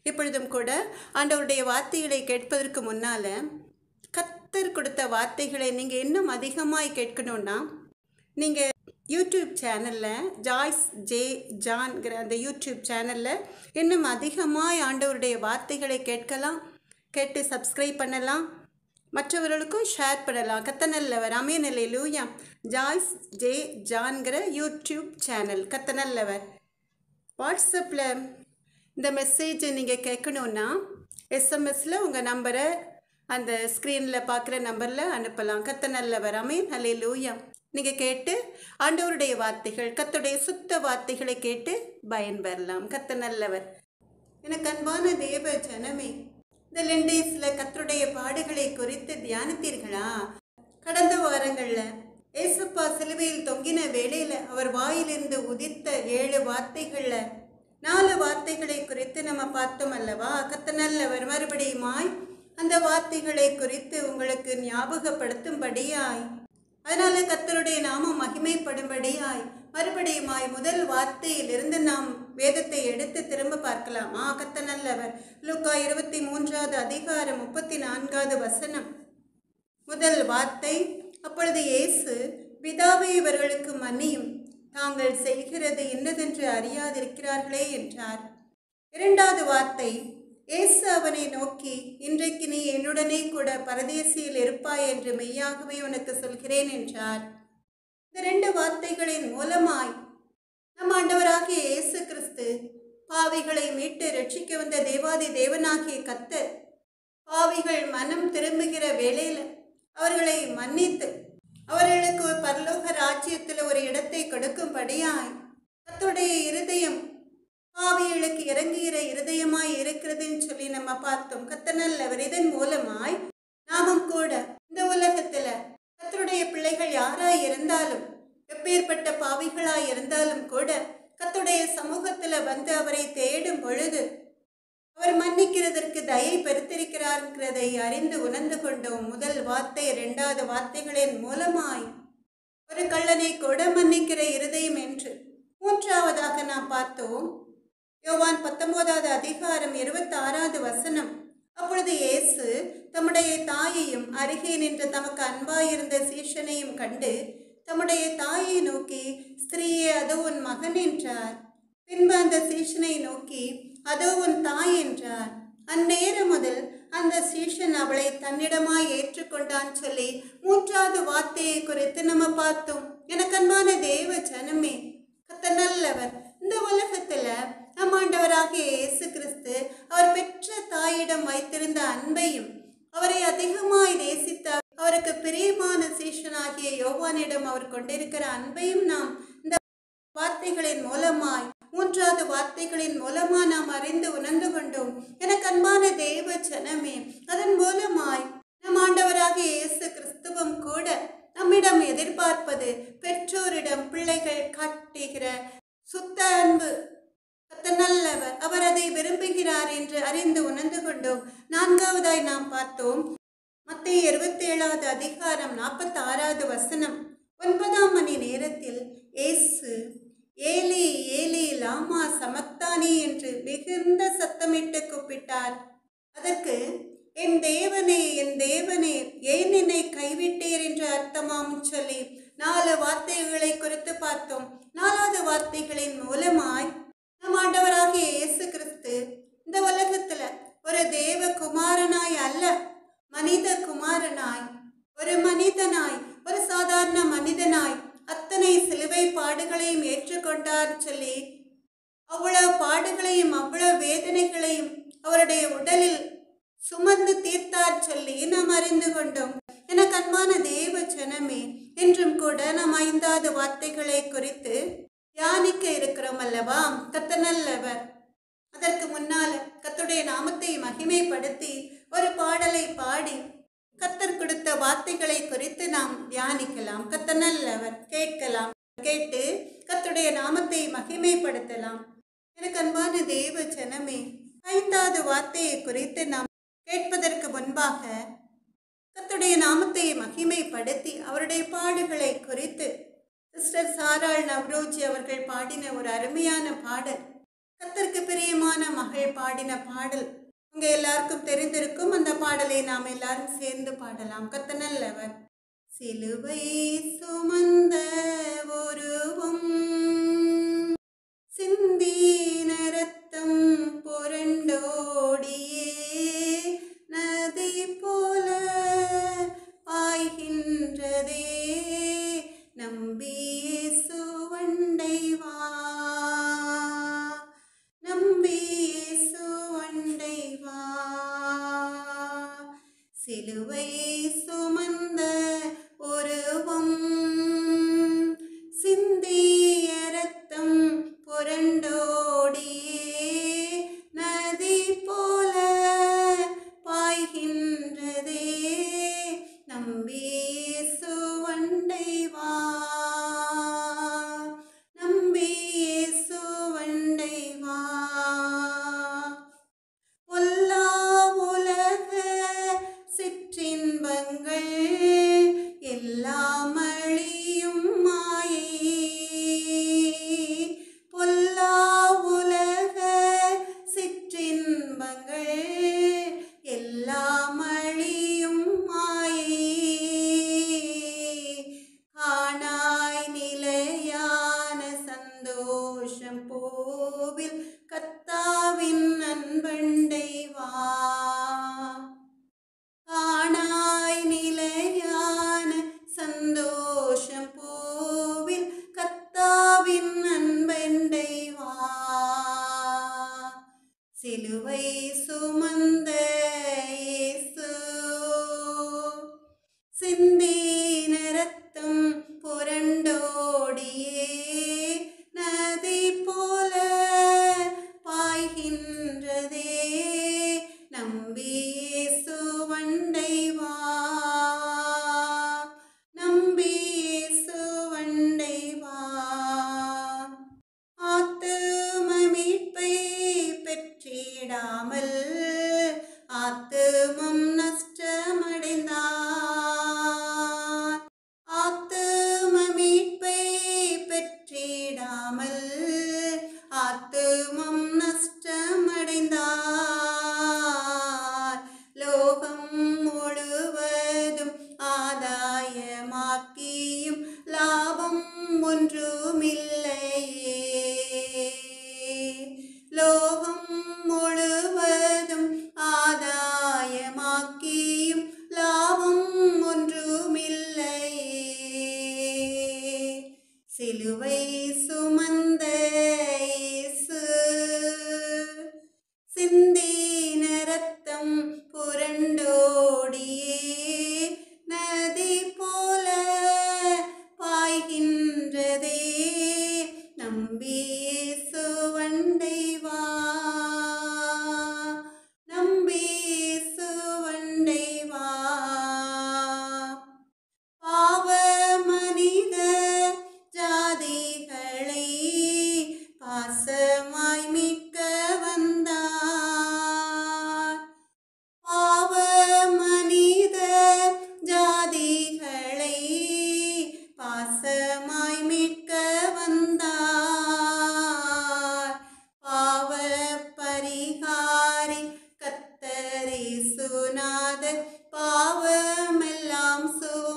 இப்பொழுதும் கூட ஆண்டவருடைய வார்த்தைகளை கேட்பதற்கு முன்னால் கர்த்தர் கொடுத்த வார்த்தைகளை நீங்கள் இன்னும் அதிகமாய் கேட்கணுன்னா நீங்கள் யூடியூப் சேனலில் ஜாய்ஸ் ஜே ஜான்கிற அந்த யூடியூப் சேனலில் இன்னும் அதிகமாய் ஆண்டவருடைய வார்த்தைகளை கேட்டு சப்ஸ்கிரைப் பண்ணலாம், மற்றவர்களுக்கும் ஷேர் பண்ணலாம். கர்த்தர் நல்லவர். ஆமென். அல்லேலூயா. ஜாய்ஸ் ஜே ஜான்கிற யூடியூப் சேனல் கர்த்தர் நல்லவர். வாட்ஸ்அப்பில் இந்த மெசேஜை நீங்கள் கேட்கணுன்னா எஸ்எம்எஸில் உங்கள் நம்பரை அந்த ஸ்க்ரீனில் பார்க்குற நம்பரில் அனுப்பலாம். கர்த்தர் நல்லவர். ஆமென். அல்லேலூயா. நீங்கள் கேட்டு ஆண்டவருடைய வார்த்தைகள், கர்த்தருடைய சுத்த வார்த்தைகளை கேட்டு பயன்பெறலாம். கர்த்தர் நல்லவர். எனக்கு அன்பான தேவ ஜனமே, இந்த லெண்டேஸில் கர்த்தருடைய பாடுகளை குறித்து தியானித்தீர்களா? கடந்த வாரங்களில் ஏசப்பா சிலுவையில் தொங்கின வேளையில் அவர் வாயிலிருந்து உதித்த 7 வார்த்தைகளில் 4 வார்த்தைகளை குறித்து நம்ம பார்த்தோம் அல்லவா? கர்த்தர் நல்லவர். மறுபடியுமாய் அந்த வார்த்தைகளை குறித்து உங்களுக்கு ஞாபகப்படுத்தும்படியாய், அதனால கர்த்தருடைய நாமம் மகிமைப்படும்படியாய் மறுபடியுமாய் முதல் வார்த்தையிலிருந்து நாம் வேதத்தை எடுத்து திரும்ப பார்க்கலாமா? கர்த்தர் நல்லவர். லூக்கா 23 அதிகாரம் 34 வசனம். முதல் வார்த்தை, அப்பொழுது இயேசு, பிதாவே இவர்களுக்கு மன்னியும், தாங்கள் செய்கிறது இன்னதென்று அறியாதிருக்கிறார்களே என்றார். இரண்டாவது வார்த்தை, இயேசு அவனை நோக்கி, இன்றைக்கு நீ என்னுடனே கூட பரதேசியில் இருப்பாய் என்று மெய்யாகவே உனக்கு சொல்கிறேன் என்றார். இந்த 2 வார்த்தைகளின் மூலமாய் நம் ஆண்டவராகிய இயேசு கிறிஸ்து பாவிகளை மீட்டு ரட்சிக்க வந்த தேவாதி தேவனாகிய கர்த்தர் பாவிகள் மனம் திரும்புகிற வேளையில் அவர்களை மன்னித்து அவர்களுக்கு பரலோக ராஜ்யத்தில் ஒரு இடத்தை கொடுக்கும்படியாய் கர்த்தருடைய இருதயம் பாவிகளுக்கு இறங்குகிற இருதயமாய் இருக்கிறதுன்னு சொல்லி நம்ம பார்த்தோம். கர்த்தர் நல்லவர். இதன் மூலமாய் நாமும் கூட இந்த உலகத்துல கர்த்தருடைய பிள்ளைகள் யாராய் இருந்தாலும், எப்பேற்பட்ட பாவிகளாய் இருந்தாலும் கூட கர்த்தருடைய சமூகத்துல வந்து அவரை தேடும் பொழுது அவர் மன்னிக்கிறதற்கு தயை பெருத்திருக்கிறார்கிறதை அறிந்து உணர்ந்து கொண்டோம். முதல் வார்த்தை 2வது வார்த்தைகளின் மூலமாய் ஒரு கள்ளனை கூட மன்னிக்கிற இருதயம் என்று. 3வதாக நாம் பார்த்தோம் யோவான் 19 அதிகாரம் 26 வசனம். அப்பொழுது இயேசு தம்முடைய தாயையும் அருகே நின்று தமக்கு அன்பாயிருந்த சீஷனையும் கண்டு தம்முடைய தாயை நோக்கி, ஸ்திரீயே, அதோ உன் மகன் என்றார். பின்பு அந்த சீஷனை நோக்கி, அதோ உன் தாய் என்றார். அந்நேரம் முதல் அந்த சீஷன் அவளை தன்னிடமாய் ஏற்றுக்கொண்டான் சொல்லி 3வது வார்த்தையை குறித்து நம்ம பார்த்தோம். எனக்கு அன்பான தேவ ஜனமே, கர்த்தர் நல்லவர். இந்த உலகத்துல நம் ஆண்டவராகிய இயேசு கிறிஸ்து அவர் பெற்ற தாயிடம் வைத்திருந்த அன்பையும், அவரை அதிகமாய் நேசித்த அவருக்கு பிரியமான சீஷனாகிய யோவானிடம் அவர் கொண்டிருக்கிற அன்பையும் நாம் இந்த வார்த்தைகளின் மூலமாய் 3வது வார்த்தைகளின் மூலமா நாம் அறிந்து உணர்ந்து கொண்டோம். எனக்கு அன்பான தேவ ஜனமே, அதன் மூலமாய் நம் ஆண்டவராகிய இயேசு கிறிஸ்துவும் கூட நம்மிடம் எதிர்பார்ப்பது பெற்றோரிடம் பிள்ளைகள் காட்டுகிற சுத்த அன்பு. கர்த்தர் நல்லவர். அவர் அதை விரும்புகிறார் என்று அறிந்து உணர்ந்து கொண்டோம். 4வதாய் நாம் பார்த்தோம் மத்தேயு 27 அதிகாரம் 46 வசனம். 9ஆம் மணி நேரத்தில் இயேசு, ஏலி ஏலி லாமா சமக்தானி என்று மிகுந்த சத்தமிட்டு கூப்பிட்டார். அதற்கு, என் தேவனே என் தேவனே, ஏன் என்னை கைவிட்டீர் என்று அர்த்தமாம் சொல்லி 4 வார்த்தைகளை குறித்து பார்த்தோம். 4வது வார்த்தைகளின் மூலமாய் நம் ஆண்டவராகிய இயேசு கிறிஸ்து இந்த உலகத்துல ஒரு தேவ குமாரனாய் அல்ல, மனித குமாரனாய், ஒரு மனிதனாய், ஒரு சாதாரண மனிதனாய் அத்தனை சிலுவை பாடுகளையும் ஏற்றுக்கொண்டார் சொல்லி அவ்வளவு பாடுகளையும் அவ்வளவு வேதனைகளையும் அவருடைய உடலில் சுமந்து தீர்த்தார் சொல்லி நாம் அறிந்து கொண்டோம். எனக்கு அன்பான தேவ ஜனமே, என்றும் கூட நாம் 5வது வார்த்தைகளை குறித்து தியானிக்க இருக்கிறோம் அல்லவா? கர்த்தர் நல்லவர். அதற்கு முன்னால கர்த்தருடைய நாமத்தை மகிமைப்படுத்தி ஒரு பாடலை பாடி கர்த்தர் கொடுத்த வார்த்தைகளை குறித்து நாம் தியானிக்கலாம். கர்த்தர் நல்லவர். கேட்கலாம், கேட்டு கர்த்தருடைய நாமத்தை மகிமைப்படுத்தலாம். எனக்கு அன்பான தேவ ஜனமே, 5வது வார்த்தையை குறித்து நாம் கேட்பதற்கு முன்பாக கர்த்தருடைய நாமத்தை மகிமைப்படுத்தி அவருடைய பாடுகளை குறித்து சிஸ்டர் சாராள் நவ்ரோஜி அவர்கள் பாடின ஒரு அருமையான பாடல் கர்த்தருக்கு பிரியமான மகள் பாடின பாடல் உங்க எல்லாருக்கும் தெரிந்திருக்கும். அந்த பாடலை நாம் எல்லாரும் சேர்ந்து பாடலாம். கர்த்தர் நல்லவர். சிலுவை சுமந்த ஒருவம் சிந்தின ரத்தம் புரண்டோடியே நதி போல பாய்கின்றதே, நம்பி இயேசுவண்டை வா, நம்பி இயேசுவண்டை வா. சிலுவை சுமந்த ஒருவம் சிந்திய ரத்தம் புரண்டோடியே நதி போல பாய்கின்றதே, நம்பி இயேசுவண்டை வா, நம்பி இயேசுவண்டை வா. பொல்லா உலக சிற்றின்பங்கள் எல்லாம் அழியும் மாயை, பொல்லா உலக சிற்றின்பங்கள் எல்லாம் அழியும் மாயை, காணாய் நிலையான சந்தோஷம் பூவில் கர்த்தாவின் அன்பண்டை வா, காணாய் நிலையான சந்தோஷம் பூவில் கர்த்தாவின் அன்பண்டை வா. சிலுவை சுமந்த இயேசு சிந்தின ரத்தம் புரண்டோடியே நதி போல பாய்கின்றதே, நம்பி இயேசுவண்டை வா, நம்பி இயேசுவண்டை வா. ஆத்தும மீட்பை பெற்றிடாமல் ஆத்துமம் நஷ்டமடைந்தார், ஆத்தும மீட்பை பெற்றிடாமல் ஆத்துமம் நஷ்டமடைந்தார், லோகம் முழுவதும் ஆதாயமாக்கியும் லாபம் ஒன்றுமில்லையே, லோகம் முழுவதும் ஆதாயமாக்கியும் லாபம் ஒன்றுமில்லையே. சிலுவை சுமந்த இயேசு சிந்தின ரத்தம் புரண்டோடியே நதி போல பாய்கின்றதே, நம்பி இயேசுவண்டை வா, நம்பி இயேசுவண்டை வா. பாவ மனித ஜாதிகளை பாசமாய் மீட்க வந்தார், பாவ மனித ஜாதிகளை பாசமாய் மீட்க வந்தார், பாவ பரிகாரி கர்த்தர் இயேசுநாதர் பாவமெல்லாம்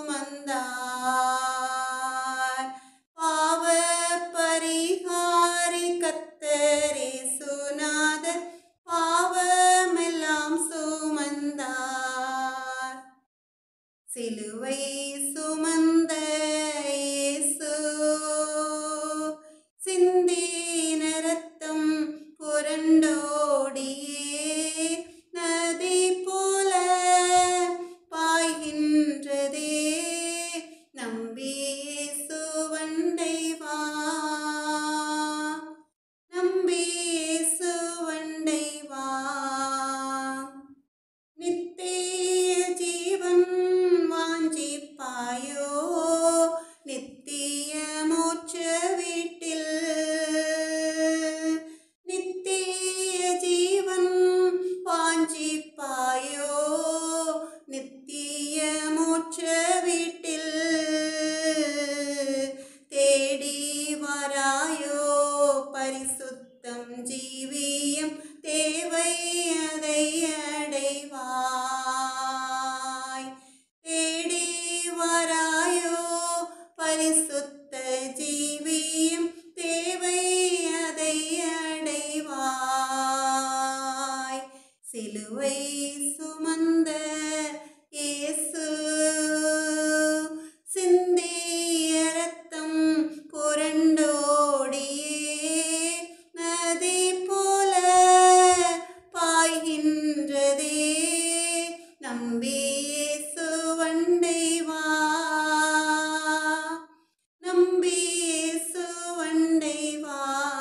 சுமந்தார், பாவ பரிகாரி கர்த்தர் இயேசுநாதர் பாவமெல்லாம் சுமந்தார். சிலுவை சுமந்த இயேசு சிந்தின ரத்தம் புரண்டோடியே நதி போல பாய்கின்றதே, நம்பி இயேசுவண்டை வா, நம்பி இயேசுவண்டை வா. நித்திய ஜீவன் வாஞ்சிப்பாயோ சிலுவை சுமந்த இயேசு சிந்திய இரத்தம் புரண்டோடியே நதி போல பாய்கின்றதே. நம்பி இயேசுவண்டை வா, நம்பி இயேசுவண்டை வா.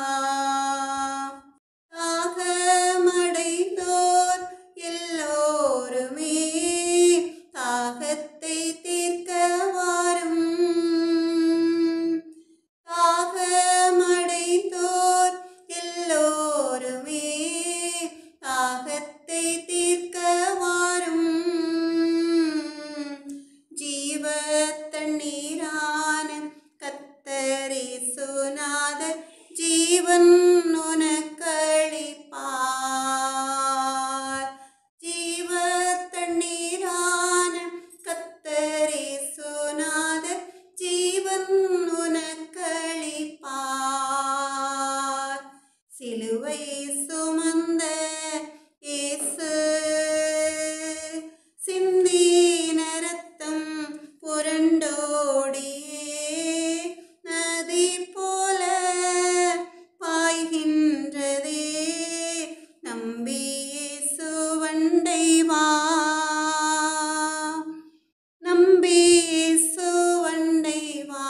தாகமடைந்தோர் எல்லோருமே தாகத்தை தீர்க்க வாரும். தாகமடைந்தோர் எல்லோருமே தாகத்தை தீர்க்க வாரும். ஜீவ தண்ணீரான கர்த்தர் இயேசுநாதர் ஜீவன் உனக்களிப்பார். ஜீவ தண்ணீரான கர்த்தர் இயேசுநாதர் ஜீவன் உனக்களிப்பார். சிலுவை சுமந்த இயேசு சிந்தின இரத்தம் புரண்டோடியே நதி போல பாய்கின்றதே. நம்பி இயேசுவண்டை வா, நம்பி இயேசுவண்டை வா.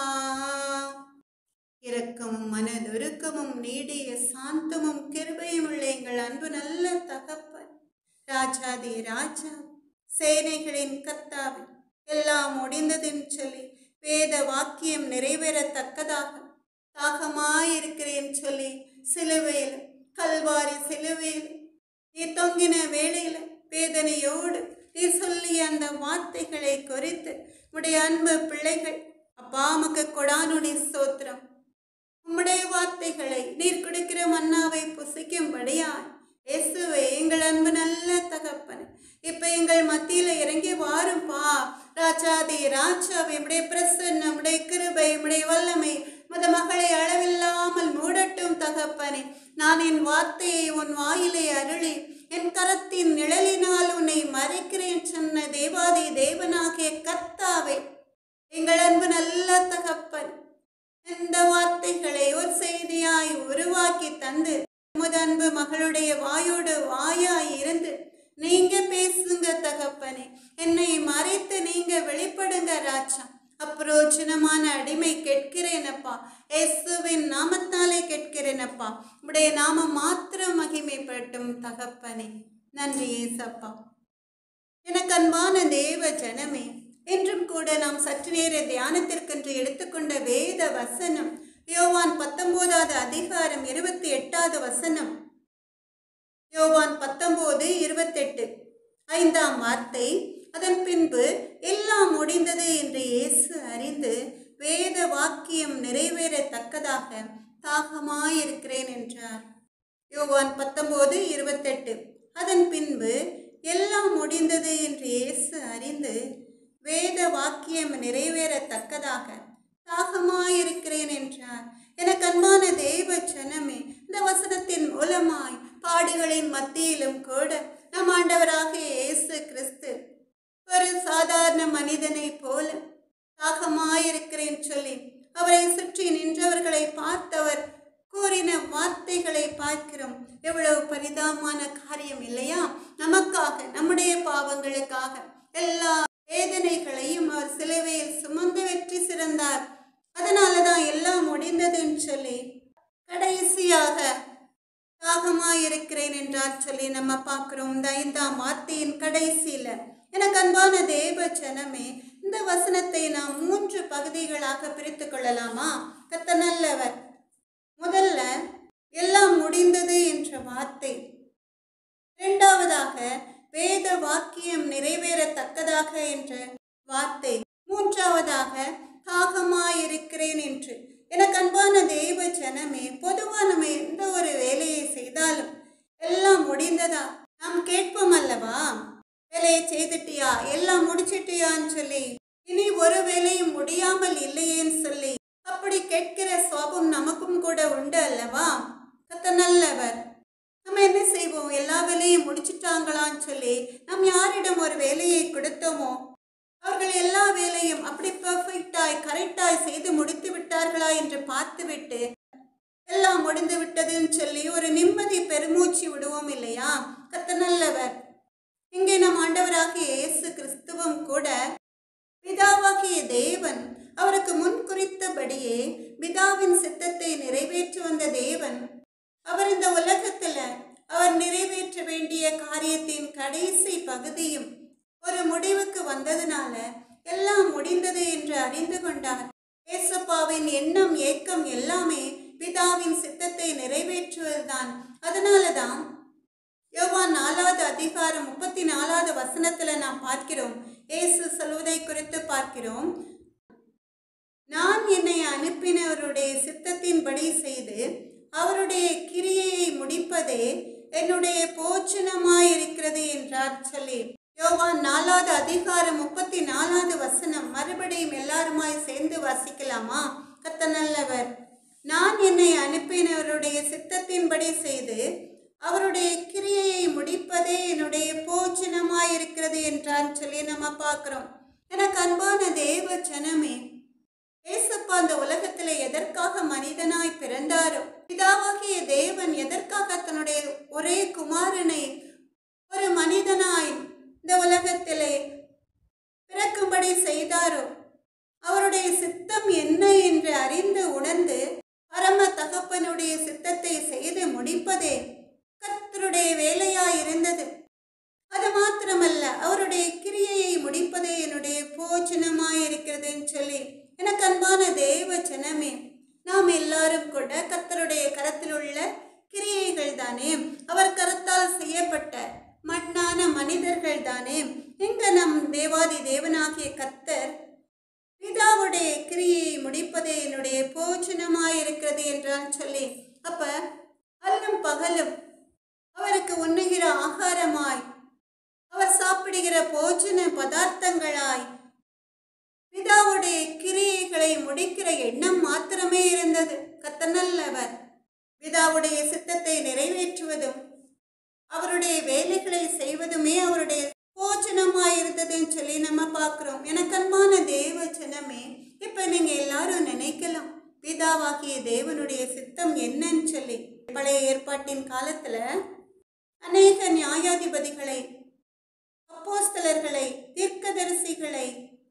இரக்கமும் மனதுருக்கமும் நீடிய சாந்தமும் கிருபையும் உள்ள எங்கள் அன்பு நல்ல தகப்பன், ராஜாதி ராஜா, சேனைகளின் கர்த்தாவே, எல்லாம் முடிந்ததுன்னு சொல்லி வேத வாக்கியம் நிறைவேறத்தக்கதாக தாகமாயிருக்கிறேன் சொல்லி சிலுவையில், கல்வாரி சிலுவையில் நீர் தொங்கின வேளையில் வேதனையோடு நீர் சொல்லிய அந்த வார்த்தைகளை குறித்து உம்முடைய அன்பு பிள்ளைகள் அப்பா உமக்கு கொடானுடைய ஸ்தோத்திரம். உம்முடைய வார்த்தைகளை நீர் கொடுக்கிற மன்னாவை புசிக்கும்படியாய் இயேசுவே எங்கள் அன்பு நல்ல தகப்பன் இப்ப எங்கள் மத்தியில இறங்கி வாரும்பா. ராஜாதி ராஜாவே உம்முடைய பிரசன்னம், உம்முடைய கிருபை, உம்முடைய வல்லமை மத மகளை அளவில்லாமல் மூடட்டும் தகப்பனே. நான் என் வார்த்தையை உன் வாயிலை அருளி என் கரத்தின் நிழலினால் உன்னை மறைக்கிறேன் சொன்ன தேவாதி தேவனாகிய கர்த்தாவே எங்கள் அன்பு நல்ல தகப்பன், இந்த வார்த்தைகளை ஒரு செய்தியாய் உருவாக்கி தந்து உமது அன்பு மகளுடைய வாயோடு வாயாய் இருந்து நீங்க பேசுங்க தகப்பனே. என்னை மறைத்து நீங்க வெளிப்படுங்க ராஜா. அப்ரோஜனமான அடிமை கேட்கிறேனப்பா, இயேசுவின் நாமத்தாலே கேட்கிறேனப்பா. உடைய நாமம் மாத்திரம் மகிமைப்படட்டும் தகப்பனே. நன்றி ஏசப்பா. எனக்கு அன்பான தேவ ஜனமே, என்றும் கூட நாம் சற்று நேர தியானத்திற்கென்று எடுத்துக்கொண்ட வேத வசனம் யோவான் 19வது அதிகாரம் 28வது வசனம். யோவான் 19:28 5ஆம் வார்த்தை. அதன் பின்பு எல்லாம் முடிந்தது என்று இயேசு அறிந்து வேத வாக்கியம் நிறைவேறத்தக்கதாக தாகமாயிருக்கிறேன் என்றார். யோவான் 19:28 அதன் பின்பு எல்லாம் முடிந்தது என்று இயேசு அறிந்து வேத வாக்கியம் நிறைவேறத்தக்கதாக தாகமாயிருக்கிறேன் என்றார். எனக்கு அன்பான தெய்வ ஜனமே, இந்த வசனத்தின் மூலமாய் பாடுகளின் மத்தியிலும் கூட நம் ஆண்டவராகிய இயேசு கிறிஸ்து ஒரு சாதாரண மனிதனை போல தாகமாயிருக்கிறேன் சொல்லி அவரை சுற்றி நின்றவர்களை பார்த்தவர் கூறின வார்த்தைகளை பார்க்கிறோம். எவ்வளவு பரிதாபமான காரியம் இல்லையா? நமக்காக, நம்முடைய பாவங்களுக்காக எல்லா வேதனைகளையும் அவர் சிலுவையில் சுமந்து வெற்றி சிறந்தார். அதனாலதான் எல்லாம் முடிந்ததுன்னு சொல்லி கடைசியாக தாகமாயிருக்கிறேன் என்றார் சொல்லி நம்ம பார்க்கிறோம். இந்த 5ஆம் வார்த்தையின் கடைசியில எனக்கு அன்பான தேவ ஜனமே, இந்த வசனத்தை நாம் 3 பகுதிகளாக பிரித்து கொள்ளலாமா? கர்த்தர் நல்லவர். முதல்ல எல்லாம் முடிந்தது என்ற வார்த்தை, இரண்டாவதாக வேத வாக்கியம் நிறைவேறத்தக்கதாக என்ற வார்த்தை, மூன்றாவதாக தாகமாயிருக்கிறேன் என்று. எனக்கு அன்பான தெய்வ ஜனமே, பொதுவா நம்ம எந்த ஒரு வேலையை செய்தாலும் எல்லாம் முடிந்ததா நாம் கேட்போம் அல்லவா? வேலையை செய்துட்டியா, எல்லாம் முடிச்சிட்டியான்னு சொல்லி, இனி ஒரு வேலையும் முடியாமல் இல்லையேன்னு சொல்லி அப்படி கேட்கிற சுவாபம் நமக்கும் கூட உண்டு அல்லவா? கர்த்தர் நல்லவர். நம்ம என்ன செய்வோம்? எல்லா வேலையும் முடிச்சிட்டாங்களான்னு சொல்லி நாம் யாரிடம் ஒரு வேலையை கொடுத்தோமோ அவர்கள் எல்லா வேலையும் அப்படி பர்ஃபெக்டாய் கரெக்டாய் செய்து முடித்து விட்டார்களா என்று பார்த்துவிட்டு எல்லாம் முடிந்து விட்டதுன்னு சொல்லி ஒரு நிம்மதி பெருமூச்சு விடுவோம் இல்லையா? கர்த்தர் நல்லவர். இங்கே நம் ஆண்டவராகிய இயேசு கிறிஸ்துவும் கூட பிதாவாகிய தேவன் அவருக்கு முன் குறித்தபடியே பிதாவின் சித்தத்தை நிறைவேற்றி வந்த தேவன் அவர் இந்த உலகத்துல அவர் நிறைவேற்ற வேண்டிய காரியத்தின் கடைசி பகுதியும் ஒரு முடிவுக்கு வந்ததுனால எல்லாம் முடிந்தது என்று அறிந்து கொண்டார். ஏசப்பாவின் எண்ணம் ஏக்கம் எல்லாமே பிதாவின் சித்தத்தை நிறைவேற்றுவதுதான். அதனாலதான் யோவான் 4வது அதிகாரம் 34வது வசனத்துல நாம் பார்க்கிறோம். இயேசு சொல்வதை குறித்து பார்க்கிறோம். நான் என்னை அனுப்பினவருடைய சித்தத்தின்படி செய்து அவருடைய கிரியையை முடிப்பதே என்னுடைய போச்சனமாயிருக்கிறது என்றார் சொல்லி யோவான் 4வது அதிகாரம் 34வது வசனம் மறுபடியும் எல்லாருமாய் சேர்ந்து வாசிக்கலாமா? கர்த்தர் நல்லவர். நான் என்னை அனுப்பினவருடைய சித்தத்தின்படி செய்து அவருடைய கிரியையை முடிப்பதே என்னுடைய போச்சனமாயிருக்கிறது என்றார் சொல்லி நம்ம பார்க்கிறோம். எனக்கு அன்பான தேவ ஜனமே, ஏசப்பா அந்த உலகத்துல எதற்காக மனிதனாய் பிறந்தாரோ, பிதாவாகிய தேவன் எதற்காக தன்னுடைய ஒரே குமாரனை ஒரு மனிதனாய் இந்த உலகத்திலே பிறக்கும்படி செய்தாரோ, அவருடைய சித்தம் என்ன என்று அறிந்து உணர்ந்து பரம தகப்பனுடைய சித்தத்தை செய்து முடிப்பதே கர்த்தருடைய வேலையாய் இருந்தது. அது மாத்திரமல்ல, அவருடைய கிரியையை முடிப்பதே என்னுடைய போஜனமாய் இருக்கிறதுன்னு சொல்லி எனக்கு அன்பான தேவ ஜனமே, நாம் எல்லாரும் கூட கர்த்தருடைய கரத்தில் உள்ள கிரியைகள் தானே, அவர் கரத்தால் செய்யப்பட்ட மண்ணான மனிதர்கள் தானே. எங்க நம் தேவாதி தேவனாகிய கர்த்தர் பிதாவுடைய கிரியை முடிப்பதே என்னுடைய போஜனமாயிருக்கிறது என்றான் சொல்லி, அப்ப அல்லும் பகலும் அவருக்கு உண்ணுகிற ஆகாரமாய் அவர் சாப்பிடுகிற போஜன பதார்த்தங்களாய் பிதாவுடைய கிரியைகளை முடிக்கிற எண்ணம் மாத்திரமே இருந்தது. கர்த்தர் நல்லவர். பிதாவுடைய சித்தத்தை நிறைவேற்றுவதும் அவருடைய வேலைகளை செய்வதுமே அவருடைய போஜனமாயிருந்ததுன்னு சொல்லி நம்ம பார்க்கிறோம். எனக்கு அன்பான தேவ ஜனமே, இப்ப நீங்க எல்லாரும் நினைக்கலாம், பிதாவாகிய தேவனுடைய சித்தம் என்னன்னு சொல்லி. பழைய ஏற்பாட்டின் காலத்துல அநேக நியாயாதிபதிகளை, அப்போஸ்தலர்களை, தீர்க்கதரிசிகளை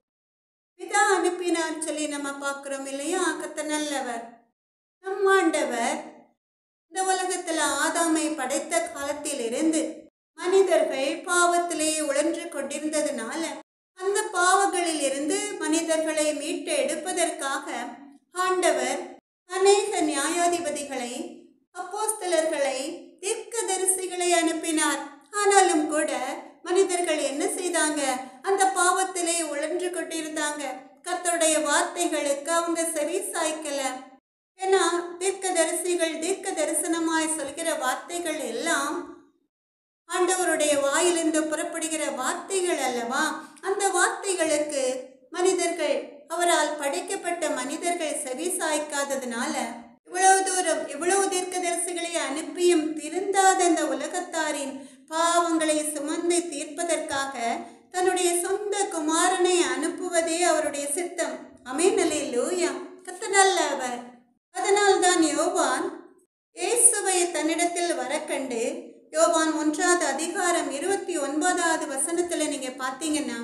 பிதா அனுப்பினார் சொல்லி நம்ம பார்க்கிறோம் இல்லையா? கர்த்தர் நல்லவர். நம் ஆண்டவர் இந்த உலகத்துல ஆதாமை படைத்த காலத்திலிருந்து மனிதர்கள் பாவத்திலே உழன்று கொண்டிருந்ததுனால அந்த பாவங்களில் இருந்து மனிதர்களை மீட்டு எடுப்பதற்காக ஆண்டவர் அநேக நியாயாதிபதிகளை, அப்போஸ்தலர்களை, தீர்க்கதரிசிகளை அனுப்பினார். ஆனாலும் கூட மனிதர்கள் என்ன செய்தாங்க? அந்த பாவத்திலே உழன்று கொண்டிருந்தாங்க. கர்த்தருடைய வார்த்தைகளுக்கு அவங்க செவி சாய்க்கல. ஏன்னா தீர்க்கதரிசிகள் தீர்க்க தரிசனமாய் சொல்கிற வார்த்தைகள் எல்லாம் ஆண்டவருடைய வாயிலிருந்து புறப்படுகிற வார்த்தைகள் அல்லவா? அந்த வார்த்தைகளுக்கு மனிதர்கள், அவரால் படைக்கப்பட்ட மனிதர்கள் செவி சாய்க்காததுனால இவ்வளவு தூரம் இவ்வளவு தீர்க்கதரிசிகளை அனுப்பியும் திருந்தாத அந்த உலகத்தாரின் பாவங்களை சுமந்து தீர்ப்பதற்காக தன்னுடைய சொந்த குமாரனை அனுப்புவதே அவருடைய சித்தம். ஆமென், அல்லேலூயா. கர்த்தர் நல்லவர். அதனால்தான் யோவான் இயேசுவை தன்னிடத்தில் வரக்கண்டு யோவான் 1வது அதிகாரம் 29வது வசனத்துல நீங்க பார்த்தீங்கன்னா,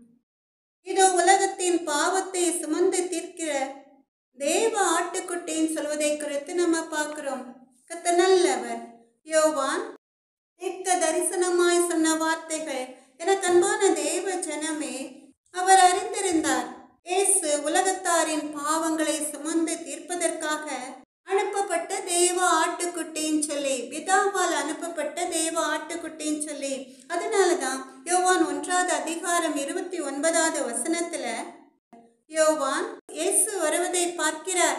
இதோ உலகத்தின் பாவத்தை சுமந்து தீர்க்கிற தேவ ஆட்டுக்குட்டின்னு சொல்வதை குறித்து நம்ம பார்க்கிறோம். கர்த்தர் நல்லவர். யோவான் தீர்க்க தரிசனமாய் சொன்ன வார்த்தைகள் எனக்கு அன்பான தேவ ஜனமே, அவர் அறிந்திருந்தார். இயேசு உலகத்தாரின் பாவங்களை சுமந்து தீர்ப்பதற்காக அனுப்பப்பட்ட தேவ ஆட்டுக்குட்டின்னு சொல்லி, பிதாவால் அனுப்பப்பட்ட தேவ ஆட்டுக்குட்டின்னு சொல்லி. அதனாலதான் யோவான் 1வது அதிகாரம் 29வது வசனத்துல யோவான் இயேசு வருவதை பார்க்கிறார்.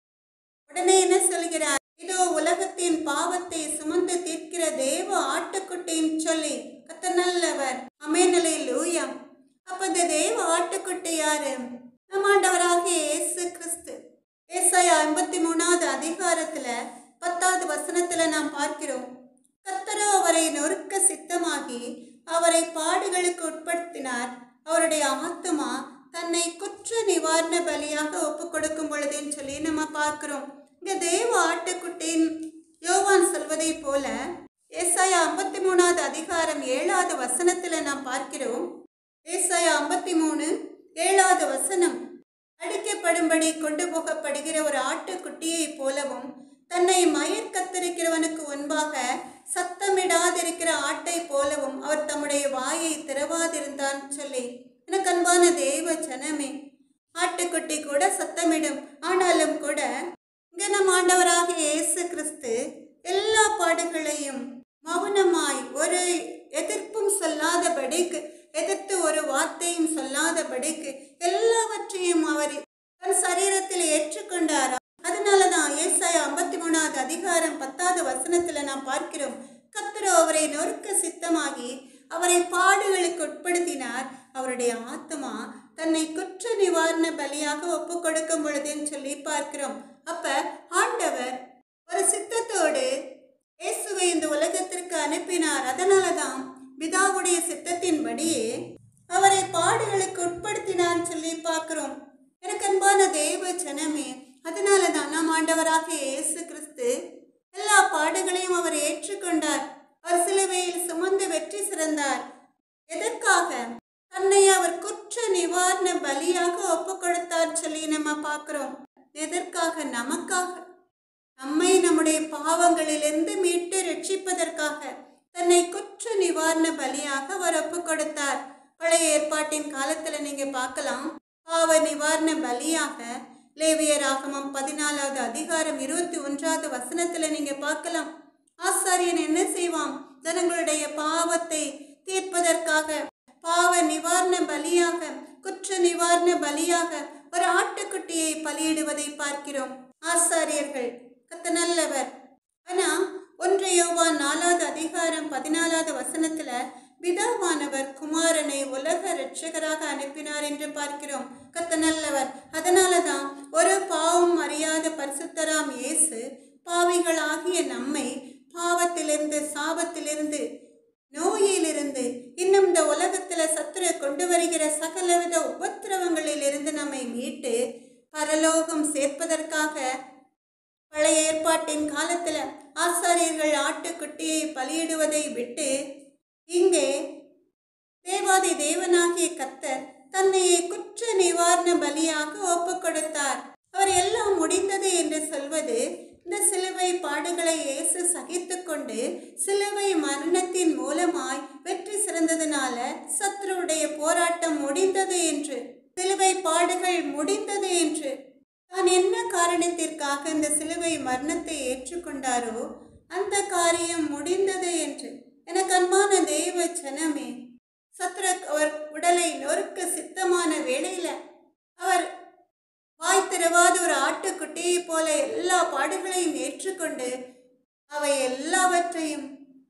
உடனே என்ன சொல்கிறார்? இதோ உலகத்தின் பாவத்தை சுமந்து தீர்க்கிற தேவ ஆட்டுக்குட்டின்னு சொல்லி. கர்த்தர் நல்லவர். ஆமென், அல்லேலூயா. அப்ப இந்த தேவ ஆட்டுக்குட்டி யாரு? நம் ஆண்டவராகிய இயேசு கிறிஸ்து. ஏசாயா 53வது அதிகாரத்துல 10வது வசனத்துல நாம் பார்க்கிறோம், கர்த்தரோ அவரை நொறுக்க சித்தமாகி அவரை பாடுகளுக்கு உட்படுத்தினார். அவருடைய ஆத்துமா தன்னை குற்ற நிவாரண பலியாக ஒப்பு கொடுக்கும் பொழுதுன்னு சொல்லி நம்ம பார்க்கிறோம். இங்க தேவ ஆட்டுக்குட்டின் யோவான் சொல்வதை போல ஏசாயா 53வது அதிகாரம் 7வது வசனத்துல நாம் பார்க்கிறோம். ஏசாயா 53:7வது வசனம், அடிக்கப்படும்படி கொண்டு போகப்படுகிற ஒரு ஆட்டுக்குட்டியை போலவும் தன்னை மயிர் கத்தரிக்கிறவனுக்கு முன்பாக சத்தமிடாதிருக்கிற ஆட்டை போலவும் அவர் தம்முடைய வாயை திறவாதிருந்தான் சொல்லி. எனக்கு அன்பான தேவ ஜனமே, ஆட்டுக்குட்டி கூட சத்தமிடும். ஆனாலும் கூட இங்க நம் ஆண்டவராகிய இயேசு கிறிஸ்து எல்லா பாடுகளையும் மௌனமாய் ஒரு எதிர்ப்பும் சொல்லாதபடிக்கு, எதிர்த்து ஒரு வார்த்தையும் சொல்லாதபடிக்கு எல்லாவற்றையும் அவர் தன் சரீரத்தில் ஏற்றுக்கொண்டார். அதனாலதான் ஏசாயா 53வது அதிகாரம் 10வது வசனத்துல நாம் பார்க்கிறோம், கர்த்தரோ அவரை நொறுக்க சித்தமாகி அவரை பாடுகளுக்கு உட்படுத்தினார். அவருடைய ஆத்மா தன்னை குற்ற நிவாரண பலியாக ஒப்பு கொடுக்கும் பொழுதுன்னு சொல்லி பார்க்கிறோம். அப்ப ஆண்டவர் ஒரு சித்தத்தோடு இயேசுவை இந்த உலகத்திற்கு அனுப்பினார். அதனாலதான் பிதாவுடைய சித்தத்தின்படியே அவரை பாடுகளுக்கு உட்படுத்தினார் சொல்லி பார்க்கிறோம். எனக்கு அன்பான தேவ ஜனமே, அதனாலதான் நாம் ஆண்டவராகிய இயேசு கிறிஸ்து எல்லா பாடுகளையும் அவர் ஏற்றுக்கொண்டார். அவர் சிலுவையில் சுமந்து வெற்றி சிறந்தார். எதற்காக? தன்னை அவர் குற்ற நிவாரண பலியாக ஒப்பு கொடுத்தார் சொல்லி நம்ம பார்க்கிறோம். எதற்காக? நமக்காக, நம்மை நம்முடைய பாவங்களிலிருந்து மீட்டு ரட்சிப்பதற்காக தன்னை குற்ற நிவாரண பலியாக அவர் ஒப்பு கொடுத்தார். பழைய ஏற்பாட்டின் காலத்துல நீங்க பார்க்கலாம், பாவ நிவாரண பலியாக லேவியராகமம் 14வது அதிகாரம் 21வது வசனத்துல நீங்க பார்க்கலாம். ஆசாரியன் என்ன செய்வான்? ஜனங்களுடைய பாவத்தை தீர்ப்பதற்காக பாவ நிவாரண பலியாக, குற்ற நிவாரண பலியாக ஒரு ஆட்டுக்குட்டியை பலியிடுவதை பார்க்கிறோம். ஆசாரியர்கள் கர்த்தர் நல்லவர். ஆனா 1 யோவான் 4வது அதிகாரம் 14வது வசனத்துல பிதாவானவர் குமாரனை உலக இரட்சகராக அனுப்பினார் என்று பார்க்கிறோம். கர்த்தர் நல்லவர். அதனாலதான் ஒரு பாவம் அறியாத பரிசுத்தராம் இயேசு பாவிகளாகிய நம்மை பாவத்திலிருந்து, சாபத்திலிருந்து, நோயிலிருந்து, இன்னும் இந்த உலகத்துல சத்துரு கொண்டு வருகிற சகலவித உபத்திரவங்களில் இருந்து நம்மை மீட்டு பரலோகம் சேர்ப்பதற்காக பழைய ஏற்பாட்டின் காலத்துல ஆசாரியர்கள் ஆட்டுக்குட்டியை பலியிடுவதை விட்டு இங்கே தேவாதி தேவனாகிய கர்த்தர் தன்னையே குற்ற நிவாரண பலியாக ஒப்பு கொடுத்தார். அவர் எல்லாம் முடிந்தது என்று சொல்வது, இந்த சிலுவை பாடுகளை இயேசு சகித்து கொண்டு சிலுவை மரணத்தின் மூலமாய் வெற்றி சிறந்ததுனால சத்துருடைய போராட்டம் முடிந்தது என்று, சிலுவை பாடுகள் முடிந்தது என்று, தான் என்ன காரணத்திற்காக இந்த சிலுவை மரணத்தை ஏற்றுக்கொண்டாரோ அந்த காரியம் முடிந்தது என்று. எனக்கு அன்பான தேவ ஜனமே, சத்துரு அவர் உடலை நொறுக்க சித்தமான வேளையில அவர் வாய் திறவாத ஒரு ஆட்டுக்குட்டியை போல எல்லா பாடுகளையும் ஏற்றுக்கொண்டு அவை எல்லாவற்றையும்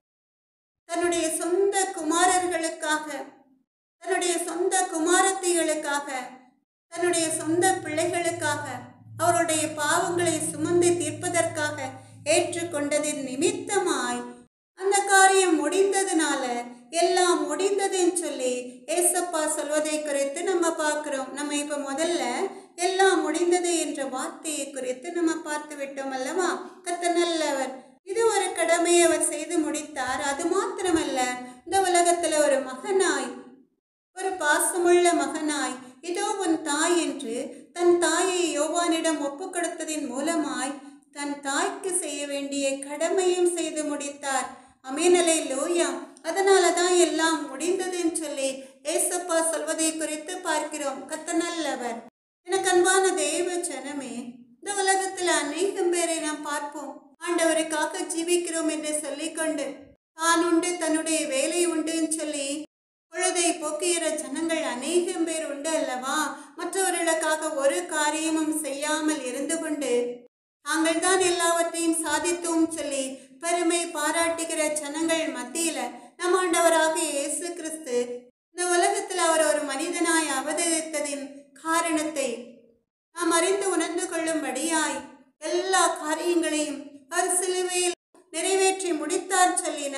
தன்னுடைய சொந்த குமாரர்களுக்காக, தன்னுடைய சொந்த குமாரத்திகளுக்காக, தன்னுடைய சொந்த பிள்ளைகளுக்காக அவருடைய பாவங்களை சுமந்து தீர்ப்பதற்காக ஏற்றுக்கொண்டதின் நிமித்தமாய் அந்த காரியம் முடிந்ததுனால எல்லாம் முடிந்ததுன்னு சொல்லி ஏசப்பா சொல்வதை குறித்து நம்ம பார்க்கிறோம். நம்ம இப்ப முதல்ல எல்லாம் முடிந்தது என்ற வார்த்தையை குறித்து நம்ம பார்த்து விட்டோம் அல்லவா? கர்த்தர் நல்லவர். இது ஒரு கடமையை அவர் செய்து முடித்தார். அது மாத்திரமல்ல, இந்த உலகத்துல ஒரு மகனாய், ஒரு பாசமுள்ள மகனாய், இதோ உன் தாய் என்று தன் தாயை யோவானிடம் ஒப்பு கொடுத்ததின் மூலமாய் தன் தாய்க்கு செய்ய வேண்டிய கடமையும் செய்து முடித்தார். ஆமென், அல்லேலூயா. அதனாலதான் எல்லாம் முடிந்ததுன்னு சொல்லி ஏசப்பா சொல்வதை குறித்து பார்க்கிறோம். கர்த்தர் நல்லவர். எனக்கு அன்பான தேவ ஜனமே, இந்த உலகத்துல அநேகம் பேரை நாம் பார்ப்போம், ஆண்டவருக்காக ஜீவிக்கிறோம் என்று சொல்லிக்கொண்டு தான் உண்டு, தன்னுடைய வேலை உண்டுன்னு சொல்லி பொழுதை போக்குகிற ஜனங்கள் அநேகம் பேர் உண்டு அல்லவா? மற்றவர்களுக்காக ஒரு காரியமும் செய்யாமல் இருந்து கொண்டு தாங்கள் தான் எல்லாவற்றையும் சாதித்தோம் சொல்லி பெருமை பாராட்டுகிற ஜனங்கள் மத்தியில நம் ஆண்டவராகிய இயேசு கிறிஸ்து இந்த உலகத்தில் அவர் ஒரு மனிதனாய் அவதரித்ததின் காரணத்தை நாம் அறிந்து உணர்ந்து கொள்ளும்படியாய் எல்லா காரியங்களையும் அவர் சிலுவையில் நிறைவேற்றி முடித்தார் சொல்லி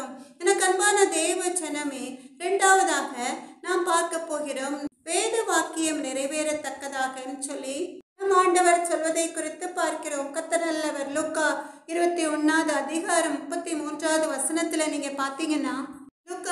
பார்க்கிறோம். எனக்கு அன்பான தேவ ஜனமே, இரண்டாவதாக நாம் பார்க்க போகிறோம் வேத வாக்கியம் நிறைவேறத்தக்கதாக சொல்லி நம் ஆண்டவர் சொல்வதை குறித்து பார்க்கிறோம். கர்த்தர் நல்லவர். லூக்கா 21 அதிகாரம் 33வது வசனத்துல நீங்க பாத்தீங்கன்னா, லூக்கா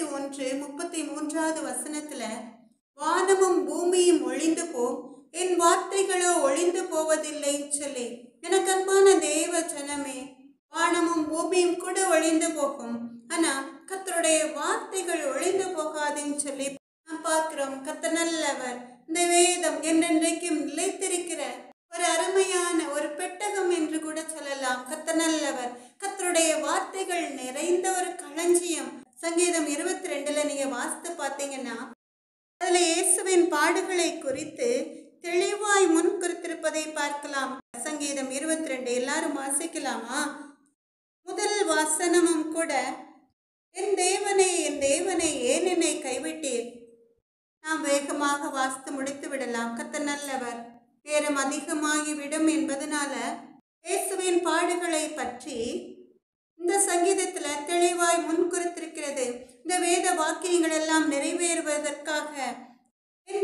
21:33 வசனத்துல, வானமும் பூமியும் ஒழிந்து போம், என் வார்த்தைகளோ ஒழிந்து போவதில்லைன்னு சொல்லி. எனக்கு அன்பான தேவ ஜனமே, வானமும் பூமியும் கூட ஒழிந்து போகும், ஆனா கர்த்தருடைய வார்த்தைகள் ஒழிந்து போகாதுன்னு சொல்லி நாம் பார்க்கிறோம். கர்த்தர் நல்லவர். இந்த வேதம் என்றென்றைக்கும் நிலைத்திருக்கிற ஒரு அருமையான ஒரு பெட்டகம் என்று கூட சொல்லலாம். கர்த்தர் நல்லவர். கர்த்தருடைய வார்த்தைகள் நிறைந்த ஒரு களஞ்சியம். சங்கீதம் 22ல நீங்க வாசித்து பார்த்தீங்கன்னா, அதுல இயேசுவின் பாடுகளை குறித்து தெளிவாய் முன் குறித்திருப்பதை பார்க்கலாம். சங்கீதம் 22 எல்லாரும் வாசிக்கலாமா? முதல் வசனமும் கூட, என் தேவனே என் தேவனே ஏன் என்னை கைவிட்டீர். நாம் வேகமாக வாசித்து முடித்து விடலாம். கர்த்தர் நல்லவர். நேரம் அதிகமாகிவிடும் என்பதனால இயேசுவின் பாடுகளை பற்றி இந்த சங்கீதத்துல தெளிவாய் முன்குறித்திருக்கிறது. இந்த வேத வாக்கியங்கள் எல்லாம் நிறைவேறுவதற்காக, என்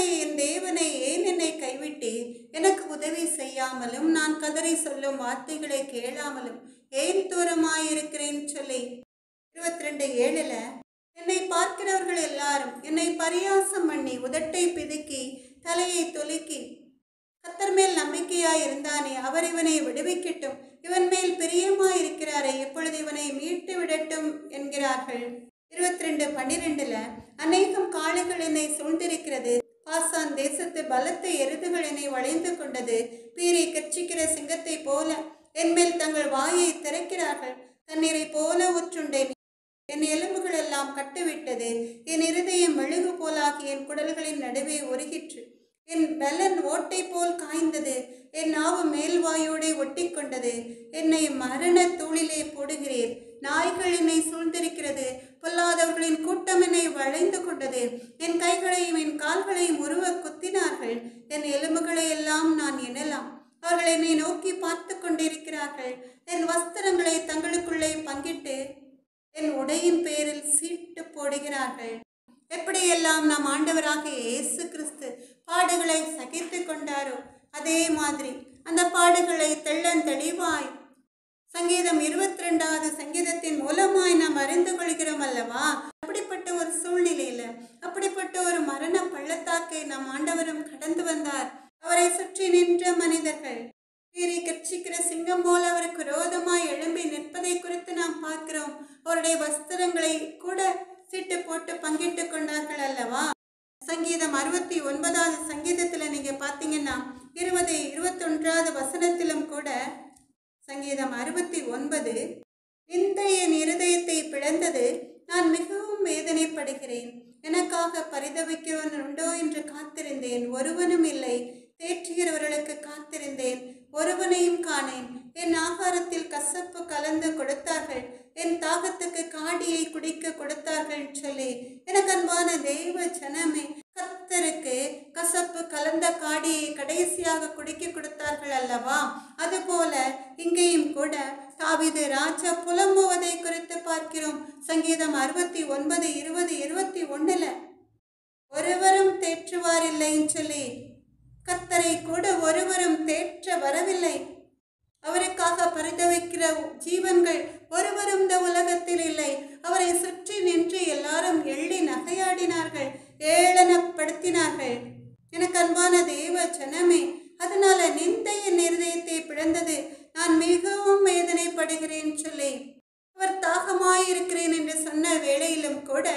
தேவனே ஏன் என்னை கைவிட்டீர், எனக்கு உதவி செய்யாமலும் நான் கதறி சொல்லும் வார்த்தைகளை கேளாமலும் ஏன் தூரமாயிருக்கிறேன் சொல்லி 22:7ல, என்னை பார்க்கிறவர்கள் எல்லாரும் என்னை பரியாசம் பண்ணி உதட்டை பிதுக்கி தலையை தொலுக்கி, கர்த்தர் மேல் நம்பிக்கையாய் இருந்தானே, அவர் இவனை விடுவிக்கட்டும், இவன் மேல் பிரியமாயிருக்கிறாரே, இப்பொழுது இவனை மீட்டு விடட்டும் என்கிறார்கள். 22:12ல, அநேகம் காளைகள் என்னை சூழ்ந்திருக்கிறது, பாசான் தேசத்து பலத்த எருதுகள் என்னை வளைந்து கொண்டது, பீரை கர்ச்சிக்கிற சிங்கத்தை போல என் மேல் தங்கள் வாயை திறக்கிறார்கள், தண்ணீரை போல ஊற்றுண்டேன், என் எலும்புகள் எல்லாம் கட்டுவிட்டது, என் இருதயம் மெழுகு போலாகி என் குடல்களின் நடுவே உருகிற்று, என் பலன் ஓட்டை போல் காய்ந்தது, என் நாவு மேல்வாயோடே ஒட்டி கொண்டது, என்னை மரண தூளிலே போடுகிறீர், நாய்கள் என்னை சூழ்ந்திருக்கிறது, பொல்லாதவர்களின் கூட்டம் என்னை வளைந்து கொண்டது, என் கைகளையும் என் கால்களையும் உருவ குத்தினார்கள், என் எலும்புகளை எல்லாம் நான் எண்ணலாம், அவர்கள் என்னை நோக்கி பார்த்து கொண்டிருக்கிறார்கள், என் வஸ்திரங்களை தங்களுக்குள்ளே பங்கிட்டு என் உடையின் பேரில் சீட்டு போடுகிறார்கள். எப்படியெல்லாம் நம் ஆண்டவராக இயேசு கிறிஸ்து பாடுகளை சகித்து கொண்டாரோ, அதே மாதிரி அந்த பாடுகளை தெளிவாய் சங்கீதம் 22வது சங்கீதத்தின் மூலமாய் நாம் அறிந்து கொள்கிறோம் அல்லவா? அப்படிப்பட்ட ஒரு சூழ்நிலையில, அப்படிப்பட்ட ஒரு மரண பள்ளத்தாக்கை நம் ஆண்டவரும் கடந்து வந்தார். அவரை சுற்றி நின்ற மனிதர்கள் பீரை கர்ச்சிக்கிற சிங்கம் போல அவருக்கு விரோதமாய் எழும்பி நிற்பதை குறித்து நாம் பார்க்கிறோம். அவருடைய வஸ்திரங்களை கூட சீட்டு போட்டு பங்கிட்டு கொண்டார்கள் அல்லவா? சங்கீதம் 69வது சங்கீதத்துல நீங்க பாத்தீங்கன்னா 20-21வது வசனத்திலும் கூட, சங்கீதம் 69, நிந்தை என் இருதயத்தை பிளந்தது, நான் மிகவும் வேதனைப்படுகிறேன், எனக்காக பரிதவிக்கிறவன் உண்டோ என்று காத்திருந்தேன், ஒருவனும் இல்லை, தேற்றுகிறவர்களுக்கு காத்திருந்தேன், ஒருவனையும் காணேன், என் ஆகாரத்தில் கசப்பு கலந்து கொடுத்தார்கள், என் தாகத்துக்கு காடியை குடிக்க கொடுத்தார்கள் சொல்லி. எனக்கு அன்பான தெய்வ ஜனமே, கர்த்தருக்கு கசப்பு கலந்த காடியை கடைசியாக குடிக்க கொடுத்தார்கள் அல்லவா? அதுபோல இங்கேயும் கூட தாவீது ராஜா புலம்புவதை குறித்து பார்க்கிறோம். சங்கீதம் 69, 20, 21ல, ஒருவரும் தேற்றுவாரில்லைன்னு சொல்லி, கர்த்தரை கூட ஒருவரும் தேற்ற வரவில்லை, அவருக்காக பரிதவிக்கிற ஜீவன்கள் ஒருவரும் இந்த உலகத்தில் இல்லை, அவரை சுற்றி நின்று எல்லாரும் எள்ளி நகையாடினார்கள், ஏளனப்படுத்தினார்கள். எனக்கு அன்பான தேவ ஜனமே, அதனால நிந்தை என் இருதயத்தை பிளந்தது, நான் மிகவும் வேதனைப்படுகிறேன் சொல்லி, அவர் தாகமாயிருக்கிறேன் என்று சொன்ன வேளையிலும் கூட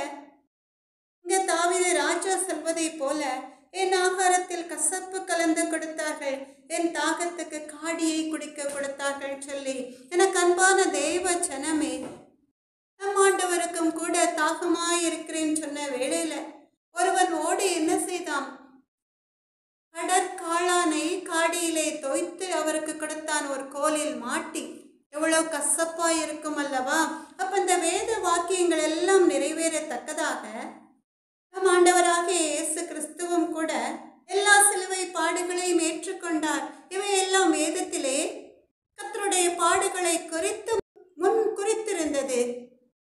இங்க தாவீது ராஜா சொல்வதை போல, என் ஆகாரத்தில் கசப்பு கலந்து கொடுத்தார்கள், என் தாகத்துக்கு காடியை குடிக்க கொடுத்தார்கள் சொல்லி. எனக்கு அன்பான தேவ ஜனமே, நம் ஆண்டவருக்கும் கூட தாகமாயிருக்கிறேன்னு சொன்ன வேளையில ஒருவன் ஓடி என்ன செய்தான்? கடற்காளானை காடியிலே தோய்த்து அவருக்கு கொடுத்தான், ஒரு கோலில் மாட்டி. எவ்வளவு கசப்பாய் இருக்கும் அல்லவா? அப்ப இந்த வேத வாக்கியங்கள் எல்லாம் நிறைவேறத்தக்கதாக நம் ஆண்டவராகிய இயேசு கிறிஸ்துவும் கூட எல்லா சிலுவை பாடுகளையும் ஏற்றுக்கொண்டார். இவையெல்லாம் வேதத்திலே கர்த்தருடைய பாடுகளை குறித்து முன் குறித்திருந்தது.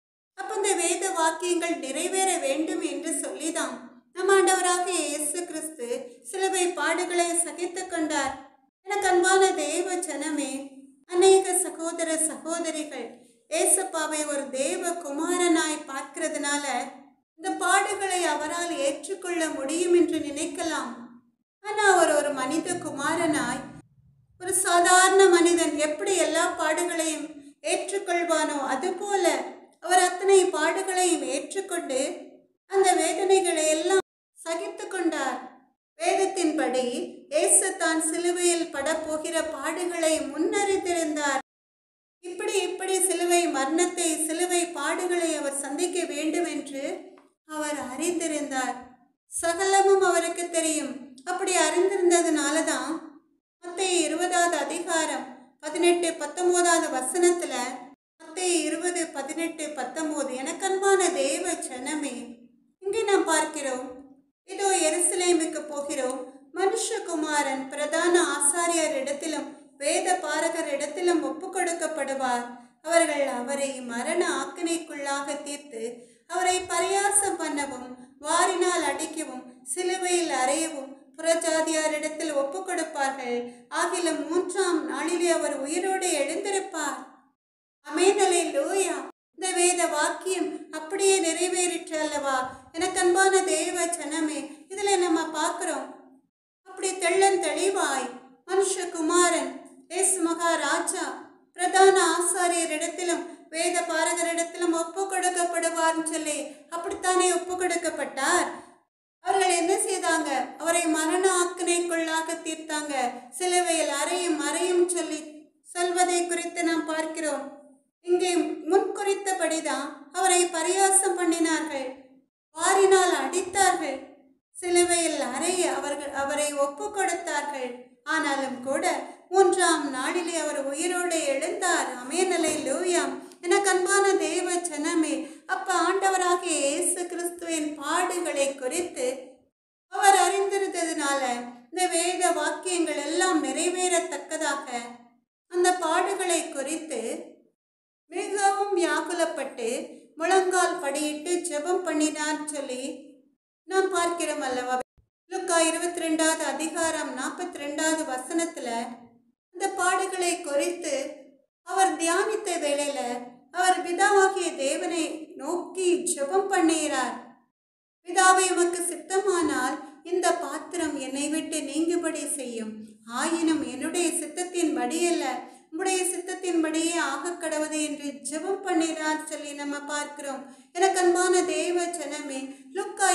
வாக்கியங்கள் நிறைவேற வேண்டும் என்று சொல்லிதான் நம் ஆண்டவராகிய இயேசு கிறிஸ்து சிலுவை பாடுகளை சகித்து கொண்டார். எனக்கு அன்பான தேவ ஜனமே, அநேக சகோதர சகோதரிகள் ஏசப்பாவை ஒரு தேவ குமாரனாய் பார்க்கிறதுனால இந்த பாடுகளை அவரால் ஏற்றுக்கொள்ள முடியும் என்று நினைக்கலாம். ஆனால் அவர் ஒரு மனித குமாரனாய், ஒரு சாதாரண மனிதன் எப்படி எல்லா பாடுகளையும் ஏற்றுக்கொள்வானோ அதுபோல அவர் அத்தனை பாடுகளையும் ஏற்றுக்கொண்டு அந்த வேதனைகளை எல்லாம் சகித்து கொண்டார். வேதத்தின்படி இயேசு தான் சிலுவையில் படப்போகிற பாடுகளை முன்னறிந்திருந்தார். இப்படி சிலுவை மரணத்தை, சிலுவை பாடுகளை அவர் சந்திக்க வேண்டும் என்று அவர் அறிந்திருந்தார். சகலமும் அவருக்கு தெரியும். அப்படி அறிந்திருந்ததுனால தான் மத்தேயு 20வது அதிகாரம் 18-19வது வசனத்துல, மத்தேயு 20:18-19, எனக்கன்பான தேவ ஜனமே, இங்கே நாம் பார்க்கிறோம், இதோ எருசலேமுக்கு போகிறோம், மனுஷகுமாரன் பிரதான ஆசாரியரிடத்திலும் வேத பாரகரிடத்திலும் ஒப்பு கொடுக்கப்படுவார். அவர்கள் அவரை மரண ஆக்கினைக்குள்ளாக தீர்த்து அவரை பரியாசம் பண்ணவும், வாரினால் அடிக்கவும், சிலுவையில் அறையவும் புறஜாதியாரிடத்தில் ஒப்பு கொடுப்பார்கள். ஆகிலும் 3ஆம் நாளிலே அவர் உயிரோடு எழுந்திருப்பார். ஆமென், அல்லேலூயா. இந்த வேத வாக்கியம் அப்படியே நிறைவேறிற்று அல்லவா? எனக்கு அன்பான தேவ ஜனமே, இதுல நம்ம பார்க்கிறோம், அப்படி தெளிவாய் மனுஷகுமாரன் இயேசு மகாராஜா பிரதான ஆசாரியரிடத்திலும் வேத பாரகரிடத்திலும் ஒப்பு கொடுக்கப்படுவார்னு சொல்லி அப்படித்தானே ஒப்பு கொடுக்கப்பட்டார். அவர்கள் என்ன செய்தாங்க? அவரை மரண ஆக்கினைக்குள்ளாக தீர்த்தாங்க. சிலுவையில் அறையும் சொல்லி சொல்வதை குறித்து நாம் பார்க்கிறோம். இங்கே முன்குறித்தபடிதான் அவரை பரியாசம் பண்ணினார்கள், வாரினால் அடித்தார்கள், சிலுவையில் அறைய அவரை ஒப்பு கொடுத்தார்கள். ஆனாலும் கூட 3ஆம் நாளிலே அவர் உயிரோடு எழுந்தார். ஆமென், அல்லேலூயா. எனக்கு அன்பான தேவ ஜனமே, அப்ப ஆண்டவராகிய இயேசு கிறிஸ்துவின் பாடுகளை குறித்து அவர் அறிந்திருந்ததுனால இந்த வேத வாக்கியங்கள் எல்லாம் நிறைவேறத்தக்கதாக அந்த பாடுகளை குறித்து மிகவும் வியாகுலப்பட்டு முழங்கால் படியிட்டு ஜெபம் பண்ணினார் சொல்லி நாம் பார்க்கிறோம் அல்லவா? லூக்கா 22வது அதிகாரம் 42வது வசனத்துல அந்த பாடுகளை குறித்து அவர் தியானித்த வேளையில அவர் பிதாவாகிய தேவனை நோக்கி ஜெபம் பண்ணுகிறார். பிதாவை உமக்கு சித்தமானால் இந்த பாத்திரம் என்னை விட்டு நீங்கும்படி செய்யும். ஆயினும் என்னுடைய சித்தத்தின்படி அல்ல, உம்முடைய சித்தத்தின்படியே ஆக கடவுது என்று ஜெபம் பண்ணினார் சொல்லி நம்ம பார்க்கிறோம். எனக்கு அன்பான தேவ ஜனமே, லூக்கா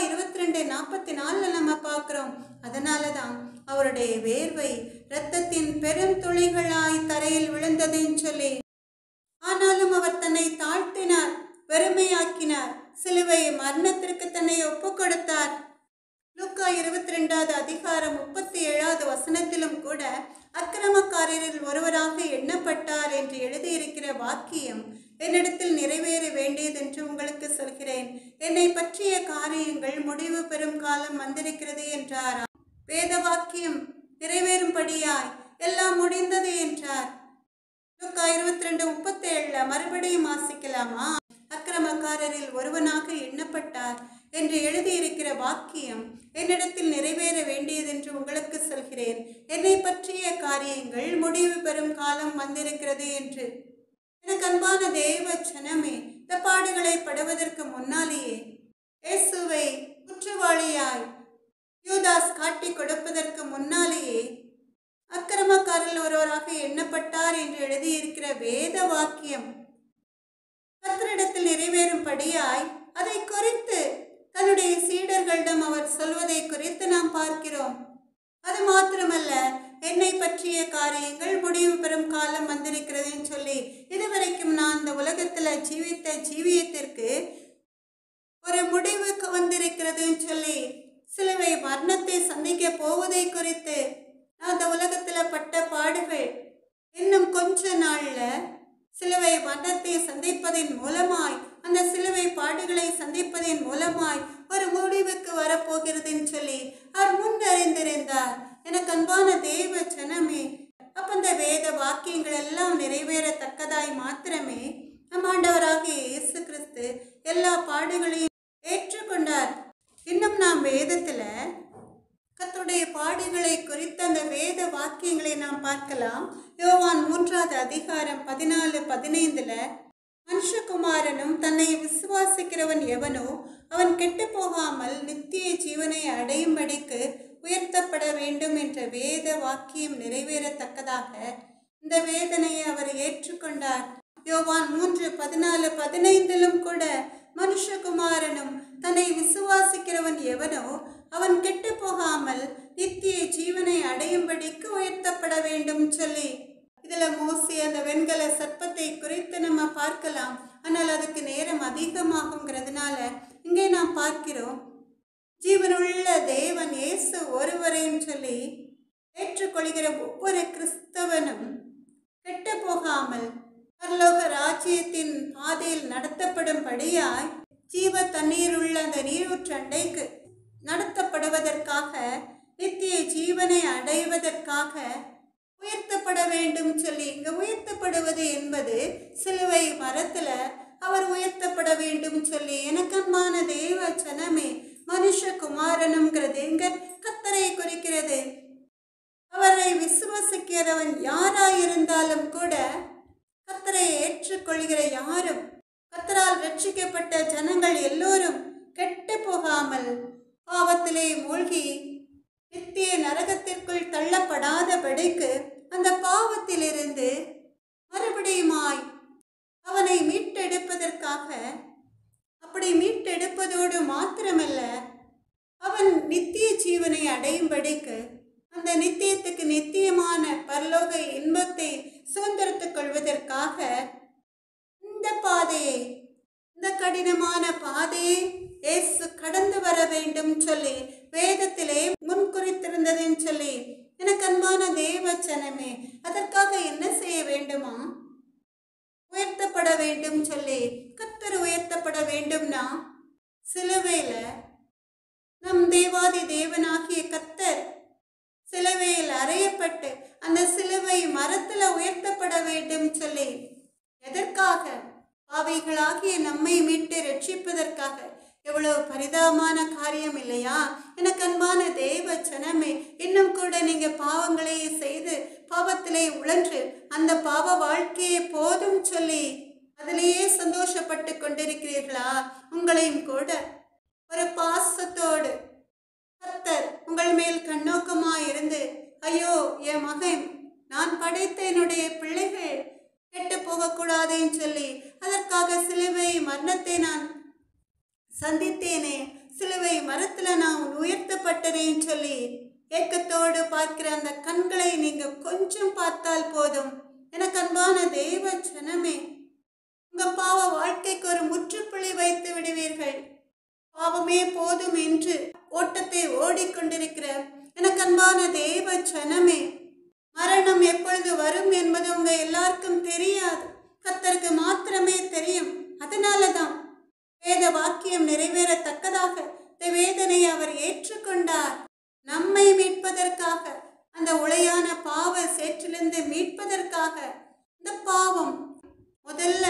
22:44 நம்ம பார்க்கிறோம். அதனாலதான் அவருடைய வேர்வை இரத்தத்தின் பெரும் துளிகளாய் தரையில் விழுந்ததுன்னு சொல்லி, ஆனாலும் அவர் தன்னை தாழ்த்தினார், வெறுமையாக்கினார், சிலுவை மரணத்திற்கு தன்னை ஒப்பு கொடுத்தார். லூக்கா 22வது அதிகாரம் 37வது வசனத்திலும் கூட அக்கிரமக்காரரில் ஒருவராக எண்ணப்பட்டார் என்று எழுதியிருக்கிற வாக்கியம் என்னிடத்தில் நிறைவேற வேண்டியது என்று உங்களுக்கு சொல்கிறேன். என்னை பற்றிய காரியங்கள் முடிவு பெறும் காலம் வந்திருக்கிறது என்றார். வேத வாக்கியம் நிறைவேறும்படியாய் எல்லாம் முடிந்தது என்றார். லூக்கா 22:37 மறுபடியும் வாசிக்கலாமா? அக்கிரமக்காரரில் ஒருவனாக எண்ணப்பட்டார் என்று எழுதியிருக்கிற வாக்கியம் என்னிடத்தில் நிறைவேற வேண்டியது என்று உங்களுக்கு சொல்கிறேன். என்னை பற்றிய காரியங்கள் முடிவு பெறும் காலம் வந்திருக்கிறது என்று. எனக்கு அன்பான தேவ ஜனமே, இந்த பாடுகளை படுவதற்கு முன்னாலேயே இயேசுவை குற்றவாளியாய் யூதாஸ் காட்டி கொடுப்பதற்கு முன்னாலேயே அக்கிரமக்காரரில் ஒருவராக எண்ணப்பட்டார் என்று எழுதியிருக்கிற வேத வாக்கியம் கர்த்தரிடத்தில் நிறைவேறும்படியாய் அதை குறித்து தன்னுடைய சீடர்களிடம் அவர் சொல்வதை குறித்து நாம் பார்க்கிறோம். அது மாத்திரமல்ல, என்னை பற்றிய காரியங்கள் முடிவு பெறும் காலம் வந்திருக்கிறதுன்னு சொல்லி, இதுவரைக்கும் நான் இந்த உலகத்துல ஜீவித்த ஜீவியத்திற்கு ஒரு முடிவுக்கு வந்திருக்கிறதுன்னு சொல்லி, சிலுவை மரணத்தை சந்திக்க போவதை குறித்து, நான் இந்த உலகத்துல பட்ட பாடுகள் இன்னும் கொஞ்ச நாள்ல சிலுவை மரணத்தை சந்திப்பதின் மூலமாய், அந்த சிலுவை பாடுகளை சந்திப்பதின் மூலமாய் ஒரு முடிவுக்கு வரப்போகிறதுன்னு சொல்லி அவர் முன்னறிந்திருந்தார். எனக்கு அன்பான தேவ ஜனமே, அப்ப இந்த வேத வாக்கியங்கள் எல்லாம் நிறைவேறத்தக்கதாய் மாத்திரமே நம் ஆண்டவராகிய இயேசு கிறிஸ்து எல்லா பாடுகளையும் ஏற்றுக்கொண்டார். இன்னும் நாம் வேதத்துல கர்த்தருடைய பாடுகளை குறித்த அந்த வேத வாக்கியங்களை நாம் பார்க்கலாம். யோவான் 3வது அதிகாரம் 14-15 மனுஷகுமாரனும் தன்னை விசுவாசிக்கிறவன் எவனோ அவன் கெட்டு போகாமல் நித்திய ஜீவனை அடையும்படிக்கு உயர்த்தப்பட வேண்டும் என்ற வேத வாக்கியம் நிறைவேறத்தக்கதாக இந்த வேதனையை அவர் ஏற்றுக்கொண்டார். யோவான் 3:14-15 கூட மனுஷகுமாரனும் தன்னை விசுவாசிக்கிறவன் எவனோ அவன் கெட்டு போகாமல் நித்திய ஜீவனை அடையும்படிக்கு உயர்த்தப்பட வேண்டும் சொல்லி இதுல மோசே அந்த வெண்கல சர்ப்பத்தை குறித்து நம்ம பார்க்கலாம். ஆனால் அதுக்கு நேரம் அதிகமாகுங்கிறதுனால இங்கே நாம் பார்க்கிறோம், ஜீவனுள்ள தேவன் இயேசு ஒருவரையும் சொல்லி ஏற்றுக்கொள்கிற ஒவ்வொரு கிறிஸ்தவனும் கெட்டு போகாமல் பரலோக ராஜ்யத்தின் பாதையில் நடத்தப்படும்படியாய் ஜீவ தண்ணீர் உள்ள அந்த நீரூற்றண்டைக்கு நடத்தப்படுவதற்காக நித்திய ஜீவனை அடைவதற்காக உயர்த்தப்பட வேண்டும் சொல்லி இங்க உயர்த்தப்படுவது என்பது சிலுவை மரத்துல அவர் உயர்த்தப்பட வேண்டும் சொல்லி எனக்கன்பான தேவ ஜனமே, மனுஷகுமாரனுங்கிறது எங்க கர்த்தரை குறிக்கிறது. அவரை விசுவாசிக்கிறவன் யாராயிருந்தாலும் கூட கர்த்தரை ஏற்றுக்கொள்கிற யாரும், கர்த்தரால் ரட்சிக்கப்பட்ட ஜனங்கள் எல்லோரும் கெட்டு போகாமல் பாவத்திலே மூழ்கி நித்திய நரகத்திற்குள் தள்ளப்படாதபடிக்கு அந்த பாவத்திலிருந்து மறுபடியுமாய் அவனை மீட்டெடுப்பதற்காக, அப்படி மீட்டெடுப்பதோடு மாத்திரமல்ல அவன் நித்திய ஜீவனை அடையும்படிக்கு அந்த நித்தியத்துக்கு நித்தியமான பரலோக இன்பத்தை சுதந்திரத்துக் கொள்வதற்காக இந்த பாதையை, இந்த கடினமான பாதையை இயேசு கடந்து வர வேண்டும் சொல்லி வேதத்திலே முன்குறித்திருந்ததுன்னு சொல்லி எனக்கு அன்பான தேவ ஜனமே, அதற்காக என்ன செய்ய வேண்டுமா? உயர்த்தப்பட வேண்டும் சொல்லி கர்த்தர் உயர்த்தப்பட வேண்டும்னா சிலுவையில நம் தேவாதி தேவனாகிய கர்த்தர் சிலுவையில் அறையப்பட்டு அந்த சிலுவை மரத்துல உயர்த்தப்பட வேண்டும் சொல்லி எதற்காக? பாவிகளாகிய நம்மை மீட்டு ரட்சிப்பதற்காக. எவ்வளவு பரிதாபமான காரியம் இல்லையா? எனக்கு அன்பான தேவ ஜனமே, இன்னும் கூட நீங்க பாவங்களையே செய்து பாவத்திலே உழன்று அந்த பாவ வாழ்க்கையை போதும் சொல்லி அதிலேயே சந்தோஷப்பட்டு கொண்டிருக்கிறீர்களா? உங்களையும் கூட ஒரு பாசத்தோடு கர்த்தர் உங்கள் மேல் கண்ணோக்கமாய் இருந்து, ஐயோ என் மகன், நான் படைத்த என்னுடைய பிள்ளைகள் கெட்டு போகக்கூடாதுன்னு சொல்லி அதற்காக சிலுவை மரணத்தை நான் சந்தித்தேனே, சிலுவை மரத்துல நான் உயர்த்தப்பட்டனேன்னு சொல்லி ஏக்கத்தோடு பார்க்கிற அந்த கண்களை நீங்க கொஞ்சம் பார்த்தால் போதும். எனக்கு அன்பான தேவ ஜனமே, உங்க பாவ வாழ்க்கைக்கு ஒரு முற்றுப்புள்ளி வைத்து விடுவீர்கள். பாவமே போதும் என்று ஓட்டத்தை ஓடிக்கொண்டிருக்கிற எனக்கு அன்பான தேவ ஜனமே, மரணம் எப்பொழுது வரும் என்பது உங்க எல்லாருக்கும் தெரியாது, கர்த்தருக்கு மாத்திரமே தெரியும். அதனாலதான் வேத வாக்கியம் நிறைவேறத்தக்கதாக இந்த வேதனையை அவர் ஏற்றுக்கொண்டார். நம்மை மீட்பதற்காக, அந்த உளையான பாவ சேற்றிலிருந்து மீட்பதற்காக. இந்த பாவம் முதல்ல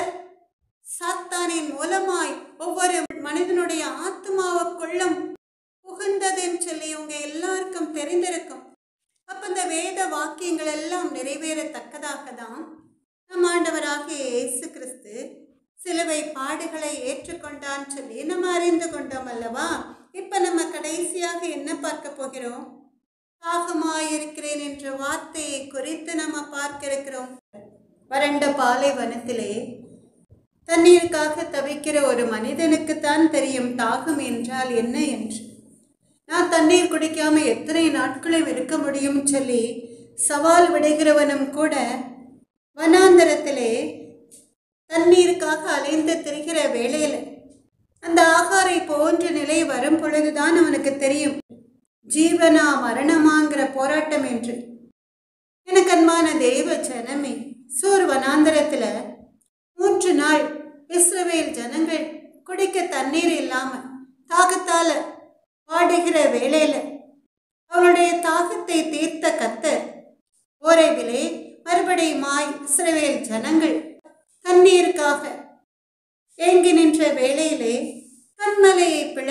சாத்தானின் மூலமாய் ஒவ்வொரு மனிதனுடைய ஆத்மாவுக்குள்ளும் புகுந்ததுன்னு சொல்லி உங்க எல்லாருக்கும் தெரிந்திருக்கும். அப்ப இந்த வேத வாக்கியங்கள் எல்லாம் நிறைவேறத்தக்கதாக தான் நம் ஆண்டவராகிய இயேசு கிறிஸ்து சிலுவை பாடுகளை ஏற்றுக்கொண்டான்னு சொல்லி நம்ம அறிந்து கொண்டோம் அல்லவா? இப்ப நம்ம கடைசியாக என்ன பார்க்க போகிறோம்? தாகமாயிருக்கிறேன் என்ற வார்த்தையை குறித்து நம்ம பார்க்க இருக்கிறோம். வறண்ட பாலைவனத்திலே தண்ணீருக்காக தவிக்கிற ஒரு மனிதனுக்குத்தான் தெரியும் தாகம் என்றால் என்ன என்று. நான் தண்ணீர் குடிக்காம எத்தனை நாட்களும் இருக்க முடியும் சொல்லி சவால் விடுகிறவனும் கூட வனாந்தரத்திலே தண்ணீருக்காக அலைந்து திரிகிற வேளையில அந்த ஆகாரை போன்ற நிலை வரும் பொழுதுதான் அவனுக்கு தெரியும் ஜீவனா மரணமாங்கிற போராட்டம் என்று. எனக்கு அன்பான தேவ ஜனமே, சூர் வனாந்தரத்துல 3 நாள் இஸ்ரவேல் ஜனங்கள் குடிக்க தண்ணீர் இல்லாம தாகத்தால வாடுகிற வேளையில அவளுடைய தாகத்தை தீர்த்த கர்த்தர் ஓரேபிலே மறுபடியுமாய் இஸ்ரவேல் ஜனங்கள் தண்ணீருக்காக ஏங்கி நின்ற வேளையிலே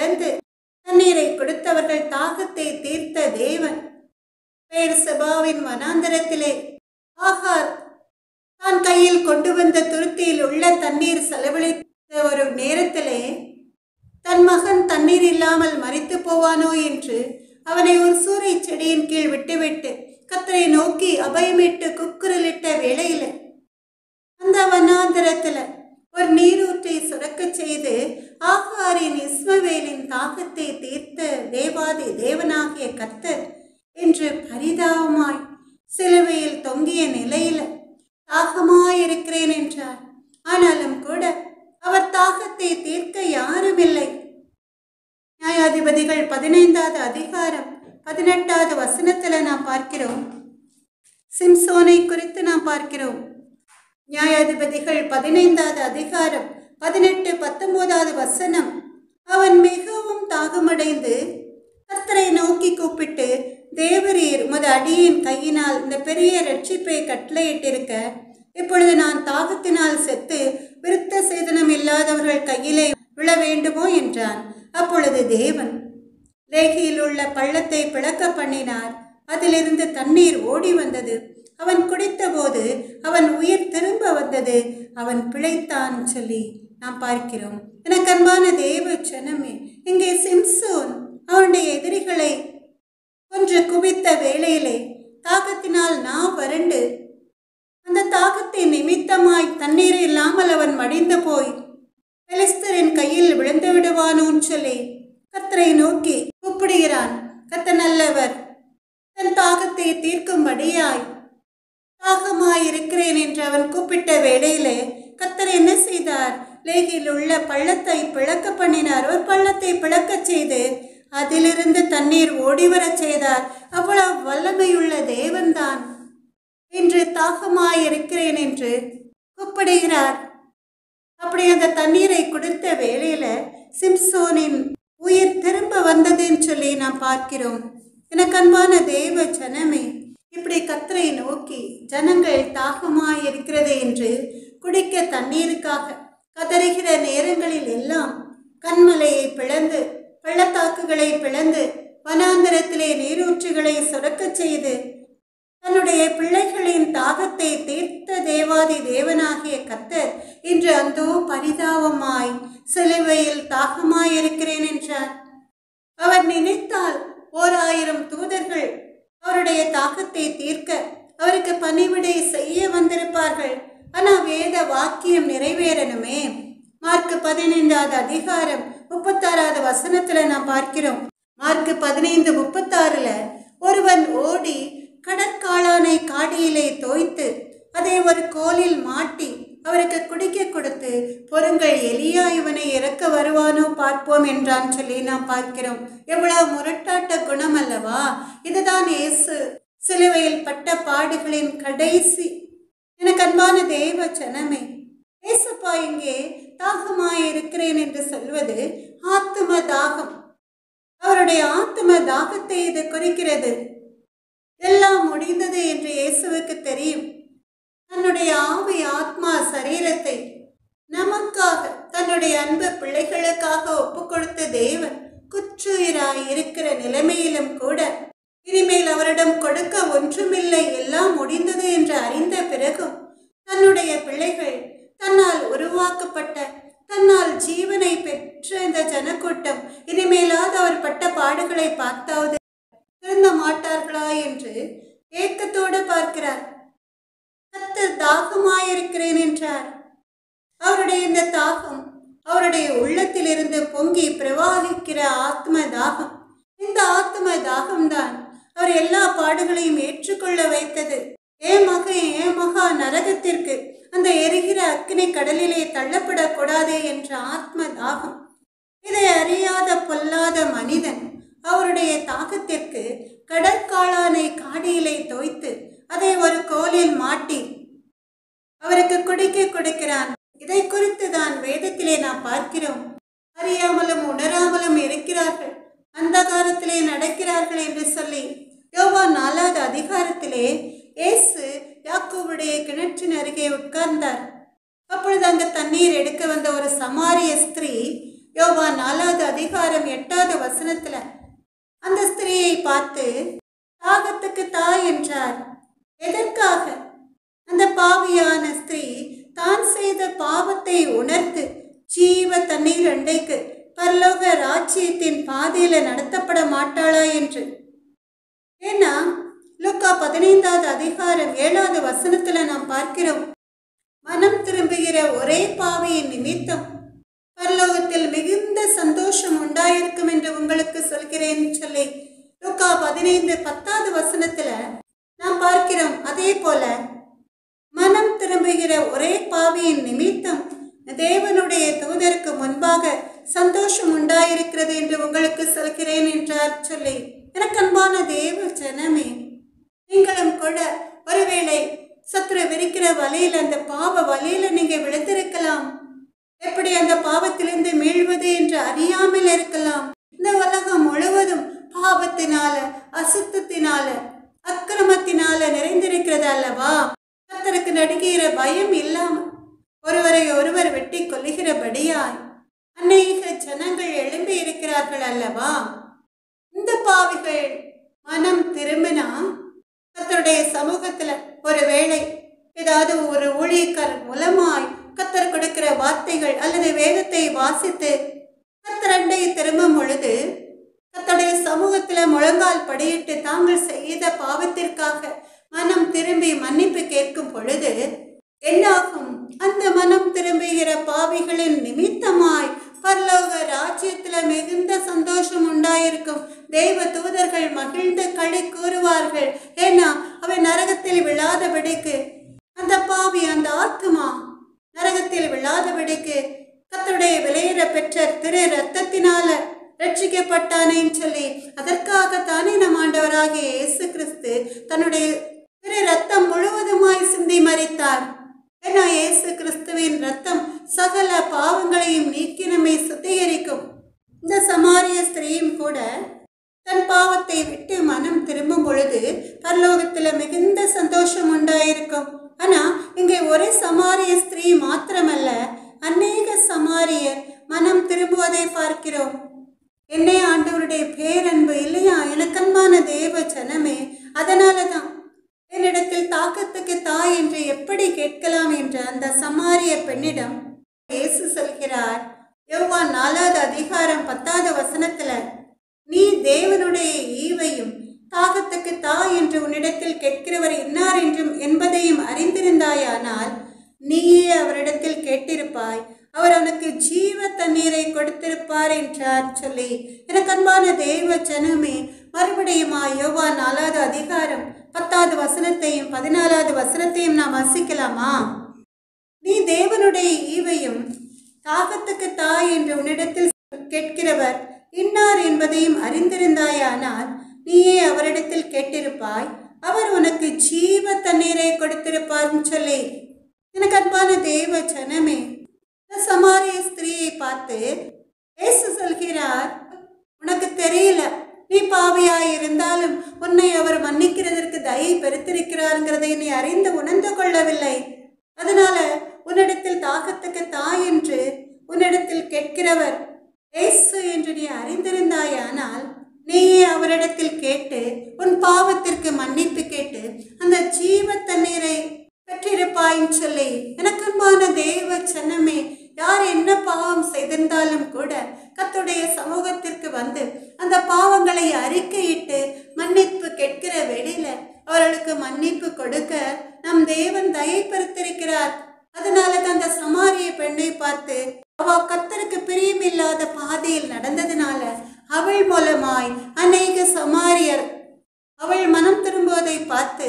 பிளந்து தண்ணீரை கொடுத்தவர்கள் தாகத்தை தீர்த்த தேவன். பெயர்செபாவின் வனாந்தரத்திலே ஆகார் தான் கையில் கொண்டு வந்த துருத்தியில் உள்ள தண்ணீர் செலவழித்த ஒரு நேரத்திலே தன் மகன் தண்ணீர் இல்லாமல் மரித்து போவானோ என்று அவனை ஒரு சூறை செடியின் கீழ் விட்டுவிட்டு கர்த்தரை நோக்கி அபயமிட்டு குக்குரலிட்ட வேளையில அந்த வனாந்தரத்துல ஒரு நீரூற்றை சுரக்க செய்து ஆகாரின் இஸ்மவேலின் தாகத்தை தீர்த்த தேவாதி தேவனாகிய கர்த்தர் என்று பரிதாபமாய் சிலுவையில் தொங்கிய நிலையில தாகமாயிருக்கிறேன் என்றார். ஆனாலும் கூட அவர் தாகத்தை தீர்க்க யாரும் இல்லை. நியாயாதிபதிகள் 15வது அதிகாரம் 18வது வசனத்துல நாம் பார்க்கிறோம். சிம்சோனை குறித்து நாம் பார்க்கிறோம். நியாயாதிபதிகள் 15வது அதிகாரம் 18, 19வது வசனம். அவன் மிகவும் தாகமடைந்து கர்த்தரை நோக்கி கூப்பிட்டு, தேவரீர் உமது அடியின் கையினால் இந்த பெரிய ரட்சிப்பை கட்டளையிட்டிருக்க, இப்பொழுது நான் தாகத்தினால் செத்து விருத்த சேதனம் இல்லாதவர்கள் கையிலே விழ வேண்டுமோ என்றான். அப்பொழுது தேவன் லேகியில் உள்ள பள்ளத்தை பிளக்க பண்ணினார். அதிலிருந்து தண்ணீர் ஓடி வந்தது. அவன் குடித்த போது அவன் உயிர் திரும்ப வந்தது. அவன் பிழைத்தான் சொல்லி நாம் பார்க்கிறோம். எனக்கு அன்பான தேவ ஜனமே, இங்கே சிம்சோன் அவனுடைய எதிரிகளை கொன்று குவித்த வேளையிலே தாகத்தினால் நான் வறண்டு அந்த தாகத்தின் நிமித்தமாய் தண்ணீர் இல்லாமல் அவன் மடிந்து போய் பெலிஸ்தரின் கையில் விழுந்து விடுவானோன்னு சொல்லி கர்த்தரை நோக்கி கூப்பிடுகிறான். கர்த்தர் நல்லவர், தன் தாகத்தை தீர்க்கும்படியாய் தாகமாயிருக்கிறேன் என்று அவன் கூப்பிட்ட வேளையிலே கர்த்தர் என்ன செய்தார்? லேகியில் உள்ள பள்ளத்தை பிளக்க பண்ணினார். ஒரு பள்ளத்தை பிளக்க செய்து அதிலிருந்து தண்ணீர் ஓடிவரச் செய்தார். அவ்வளவு வல்லமையுள்ள தேவன்தான் இன்று தாகமாயிருக்கிறேன் என்று கூப்பிடுகிறார். அப்படி அந்த தண்ணீரை கொடுத்த வேளையில சிம்சோனின் உயிர் திரும்ப வந்ததுன்னு சொல்லி நாம் பார்க்கிறோம். எனக்கு அன்பான தேவ ஜனமே, இப்படி கர்த்தரை நோக்கி ஜனங்கள் தாகமாயிருக்கிறது என்று குடிக்க தண்ணீருக்காக கதறுகிற நேரங்களில் எல்லாம் கண்மலையை பிளந்து பள்ளத்தாக்குகளை பிளந்து வனாந்தரத்திலே நீரூற்றுகளை சுரக்க செய்து தன்னுடைய பிள்ளைகளின் தாகத்தை தீர்த்த தேவாதி தேவனாகிய கர்த்தர் இன்று அந்தோ பரிதாபமாய் சிலுவையில் தாகமாயிருக்கிறேன் என்றார். அவர் நினைத்தால் 1000 தூதர்கள் அவருடைய தாகத்தை தீர்க்க அவருக்கு பணிவிடை செய்ய வந்திருப்பார்கள். ஆனால் வேத வாக்கியம் நிறைவேறணுமே. மார்க் 15வது அதிகாரம் 36வது வசனத்துல நாம் பார்க்கிறோம். மார்க் 15:36 ஒருவன் ஓடி கடற்காளானை காடியிலே தோய்த்து அதை ஒரு கோலில் மாட்டி அவருக்கு குடிக்க கொடுத்து, பொருங்கள், எலியா இவனை இறக்க வருவானோ பார்ப்போம் என்றான் சொல்லி நாம் பார்க்கிறோம். எவ்வளவு முரட்டாட்ட குணம் அல்லவா! இதுதான் இயேசு சிலுவையில் பட்ட பாடுகளின் கடைசி. எனக்கு அன்பான தேவ ஜனமே, இயேசுப்பா இங்கே தாகமாயிருக்கிறேன் என்று சொல்வது ஆத்தும தாகம். அவருடைய ஆத்தும தாகத்தை இது குறிக்கிறது. எல்லாம் முடிந்தது என்று இயேசுவுக்கு தெரியும். தன்னுடைய ஆவி, ஆத்மா, சரீரத்தை நமக்காக, தன்னுடைய அன்பு பிள்ளைகளுக்காக ஒப்பு கொடுத்த தேவன் குற்றுயிராய் இருக்கிற நிலைமையிலும் கூட இனிமேல் அவரிடம் கொடுக்க ஒன்றுமில்லை, எல்லாம் முடிந்தது என்று அறிந்த பிறகும் தன்னுடைய பிள்ளைகள், தன்னால் உருவாக்கப்பட்ட, தன்னால் ஜீவனை பெற்ற இந்த ஜனக்கூட்டம் இனிமேலாவது அவர் பட்ட பாடுகளை பார்த்தாவது திருந்த மாட்டார்களா என்று ஏக்கத்தோடு பார்க்கிறார். கர்த்தர் தாகமாயிருக்கிறேன் என்றார். அவருடைய இந்த தாகம் அவருடைய உள்ளத்திலிருந்து பொங்கி பிரவாகிக்கிற ஆத்ம தாகம். இந்த ஆத்ம தாகம்தான் அவர் எல்லா பாடுகளையும் ஏற்றுக்கொள்ள வைத்தது. ஏமகா நரகத்திற்கு, அந்த எரிகிற அக்கினி கடலிலே தள்ளப்படக்கூடாதே என்ற ஆத்ம தாகம். இதை அறியாத பொல்லாத மனிதன் அவருடைய தாகத்திற்கு கடற்காளானை காடியிலே தோய்த்து அதை ஒரு கோலில் மாட்டி அவருக்கு குடிக்க கொடுக்கிறான். இதை குறித்து தான் வேதத்திலே நாம் பார்க்கிறோம். அறியாமலும் உணராமலும் இருக்கிறார்கள், அந்தகாரத்திலே நடக்கிறார்கள் என்று சொல்லி யோவான் 4வது அதிகாரத்திலே இயேசு யாக்கோபுடைய கிணற்றின் அருகே உட்கார்ந்தார். அப்பொழுது அங்கு தண்ணீர் எடுக்க வந்த ஒரு சமாரிய ஸ்திரீ யோவான் 4வது அதிகாரம் 8வது வசனத்துல அந்த ஸ்திரீயை பார்த்து தாகத்துக்கு தா என்றார். எதற்காக? அந்த பாவியான ஸ்திரீ தான் செய்த பாவத்தை உணர்ந்து ஜீவ தண்ணீர் அண்டைக்கு பரலோக ராஜ்யத்தின் பாதையில நடத்தப்பட மாட்டாளா என்று. ஏன்னா லூக்கா 15வது அதிகாரம் 7வது வசனத்துல நாம் பார்க்கிறோம், மனம் திரும்புகிற ஒரே பாவியின் நிமித்தம் பரலோகத்தில் மிகுந்த சந்தோஷம் உண்டாயிருக்கும் என்று உங்களுக்கு சொல்கிறேன் சொல்லி லூக்கா 15:10வது வசனத்துல நாம் பார்க்கிறோம். அதே போல மனம் திரும்புகிற ஒரே பாவியின் நிமித்தம் தேவனுடைய தூதருக்கு முன்பாக சந்தோஷம் உண்டாயிருக்கிறது என்று உங்களுக்கு சொல்கிறேன் என்றார் சொல்லி. எனக்கு அன்பான தேவ ஜனமே, நீங்களும் கூட ஒருவேளை சத்துரு விரிக்கிற வலையில, அந்த பாவ வலையில நீங்க விழுந்திருக்கலாம். எப்படி அந்த பாவத்திலிருந்து மீள்வது என்று அறியாமல் இருக்கலாம். இந்த உலகம் முழுவதும் பாவத்தினால, அசுத்தத்தினால, அக்கிரமத்தினால நிறைந்திருக்கிறது அல்லவா? கர்த்தருக்கு நடுகிற பயம் இல்லாம ஒருவரை ஒருவர் வெட்டி கொல்லுகிறபடியாய் அநேக ஜனங்கள் எழும்பி இருக்கிறார்கள் அல்லவா? இந்த பாவிகள் மனம் திரும்பினா கர்த்தருடைய சமூகத்துல ஒருவேளை ஏதாவது ஒரு ஊழியக்காரர் மூலமாய் கர்த்தர் கொடுக்கிற வார்த்தைகள் அல்லது வேதத்தை வாசித்து கர்த்தரண்டை திரும்பும் பொழுது கர்த்தருடைய சமூகத்துல முழங்கால் படியிட்டு தாங்கள் செய்த பாவத்திற்காக மனம் திரும்பி மன்னிப்பு கேட்கும் பொழுது என்னாகும்? அந்த மனம் திரும்புகிற பாவிகளின் நிமித்தமாய் பரலோக ராஜ்யத்துல மிகுந்த சந்தோஷம் உண்டாயிருக்கும். தேவ தூதர்கள் மகிழ்ந்து களி கூறுவார்கள். ஏன்னா அவன் நரகத்தில் விழாதபடிக்கு, அந்த பாவி, அந்த ஆத்மா நரகத்தில் விழாதபடிக்கு கர்த்தருடைய விலையேற பெற்ற திரு ரத்தத்தினால ரட்சிக்கப்பட்டானேன்னு சொல்லி அதற்காகத்தானே நம் ஆண்டவராகிய இயேசு கிறிஸ்து தன்னுடைய திரு ரத்தம் முழுவதுமாய் சிந்தி மரித்தார். ஏன்னா இயேசு கிறிஸ்துவின் ரத்தம் சகல பாவங்களையும் நீக்கி நம்மை சுத்திகரிக்கும். இந்த சமாரிய ஸ்திரீயும் கூட தன் பாவத்தை விட்டு மனம் திரும்பும் பொழுது பரலோகத்துல மிகுந்த சந்தோஷம் உண்டாயிருக்கும். ஆனா இங்கே ஒரு சமாரிய ஸ்திரீ மாத்திரமல்ல, அநேக சமாரியர் மனம் திரும்புவதை பார்க்கிறோம். என்னே ஆண்டவருடைய பேரன்பு இல்லையா? எனக்கன்பான தேவ ஜனமே, அதனாலதான் என்னிடத்தில் தாகத்துக்கு தாய் என்று எப்படி கேட்கலாம் என்ற அந்த சமாரிய பெண்ணிடம் இயேசு சொல்கிறார். யோவான் 4வது அதிகாரம் 10வது வசனத்துல, நீ தேவனுடைய ஈவையும் தாகத்துக்கு தாய் என்று உன்னிடத்தில் கேட்கிறவர் இன்னார் என்றும் என்பதையும் அறிந்திருந்தாயானால் நீயே அவரிடத்தில் கேட்டிருப்பாய், அவர் அவனுக்கு ஜீவ தண்ணீரை கொடுத்திருப்பார் என்றார் சொல்லி. எனக்கு அன்பான தேவ ஜனமே, மறுபடியுமா யோவான் 4வது அதிகாரம் 10வது வசனத்தையும் 14வது வசனத்தையும் நாம் வாசிக்கலாமா? நீ தேவனுடைய ஈவையும் தாகத்துக்கு தாய் என்று உன்னிடத்தில் கேட்கிறவர் இன்னார் என்பதையும் அறிந்திருந்தாயானால் நீயே அவரிடத்தில் கேட்டிருப்பாய், அவர் உனக்கு ஜீவ தண்ணீரை கொடுத்திருப்பார் சொல்லி. எனக்கு அன்பான தேவ ஜனமே, சமாரிய ஸ்திரீயை பார்த்து இயேசு சொல்கிறார், உனக்கு தெரியல, நீ பாவியாய் இருந்தாலும் உன்னை அவர் மன்னிக்கிறதற்கு தயை பெருத்திருக்கிறார்ங்கிறதை நீ அறிந்து உணர்ந்து கொள்ளவில்லை. அதனால உன்னிடத்தில் தாகத்துக்கு தாய் என்று உன்னிடத்தில் கேட்கிறவர் இயேசு என்று நீ அறிந்திருந்தாயானால் நீயே அவரிடத்தில் கேட்டு உன் பாவத்திற்கு மன்னிப்பு கேட்டு அந்த ஜீவ தண்ணீரை பெற்றிருப்பாயின்னு சொல்லி. எனக்கு அன்பான தேவ ஜனமே, யார் என்ன பாவம் செய்திருந்தாலும் கூட கர்த்தருடைய சமூகத்திற்கு வந்து அந்த பாவங்களை அறிக்கையிட்டு மன்னிப்பு கேட்கிற வேளையில அவர்களுக்கு மன்னிப்பு கொடுக்க நம் தேவன் தயை பெருத்திருக்கிறார். அதனால தான் அந்த சமாரிய பெண்ணை பார்த்து அவ கர்த்தருக்கு பிரியமில்லாத பாதையில் நடந்ததுனால அவள் மூலமாய் அநேக சமாரியர் அவள் மனம் திரும்புவதை பார்த்து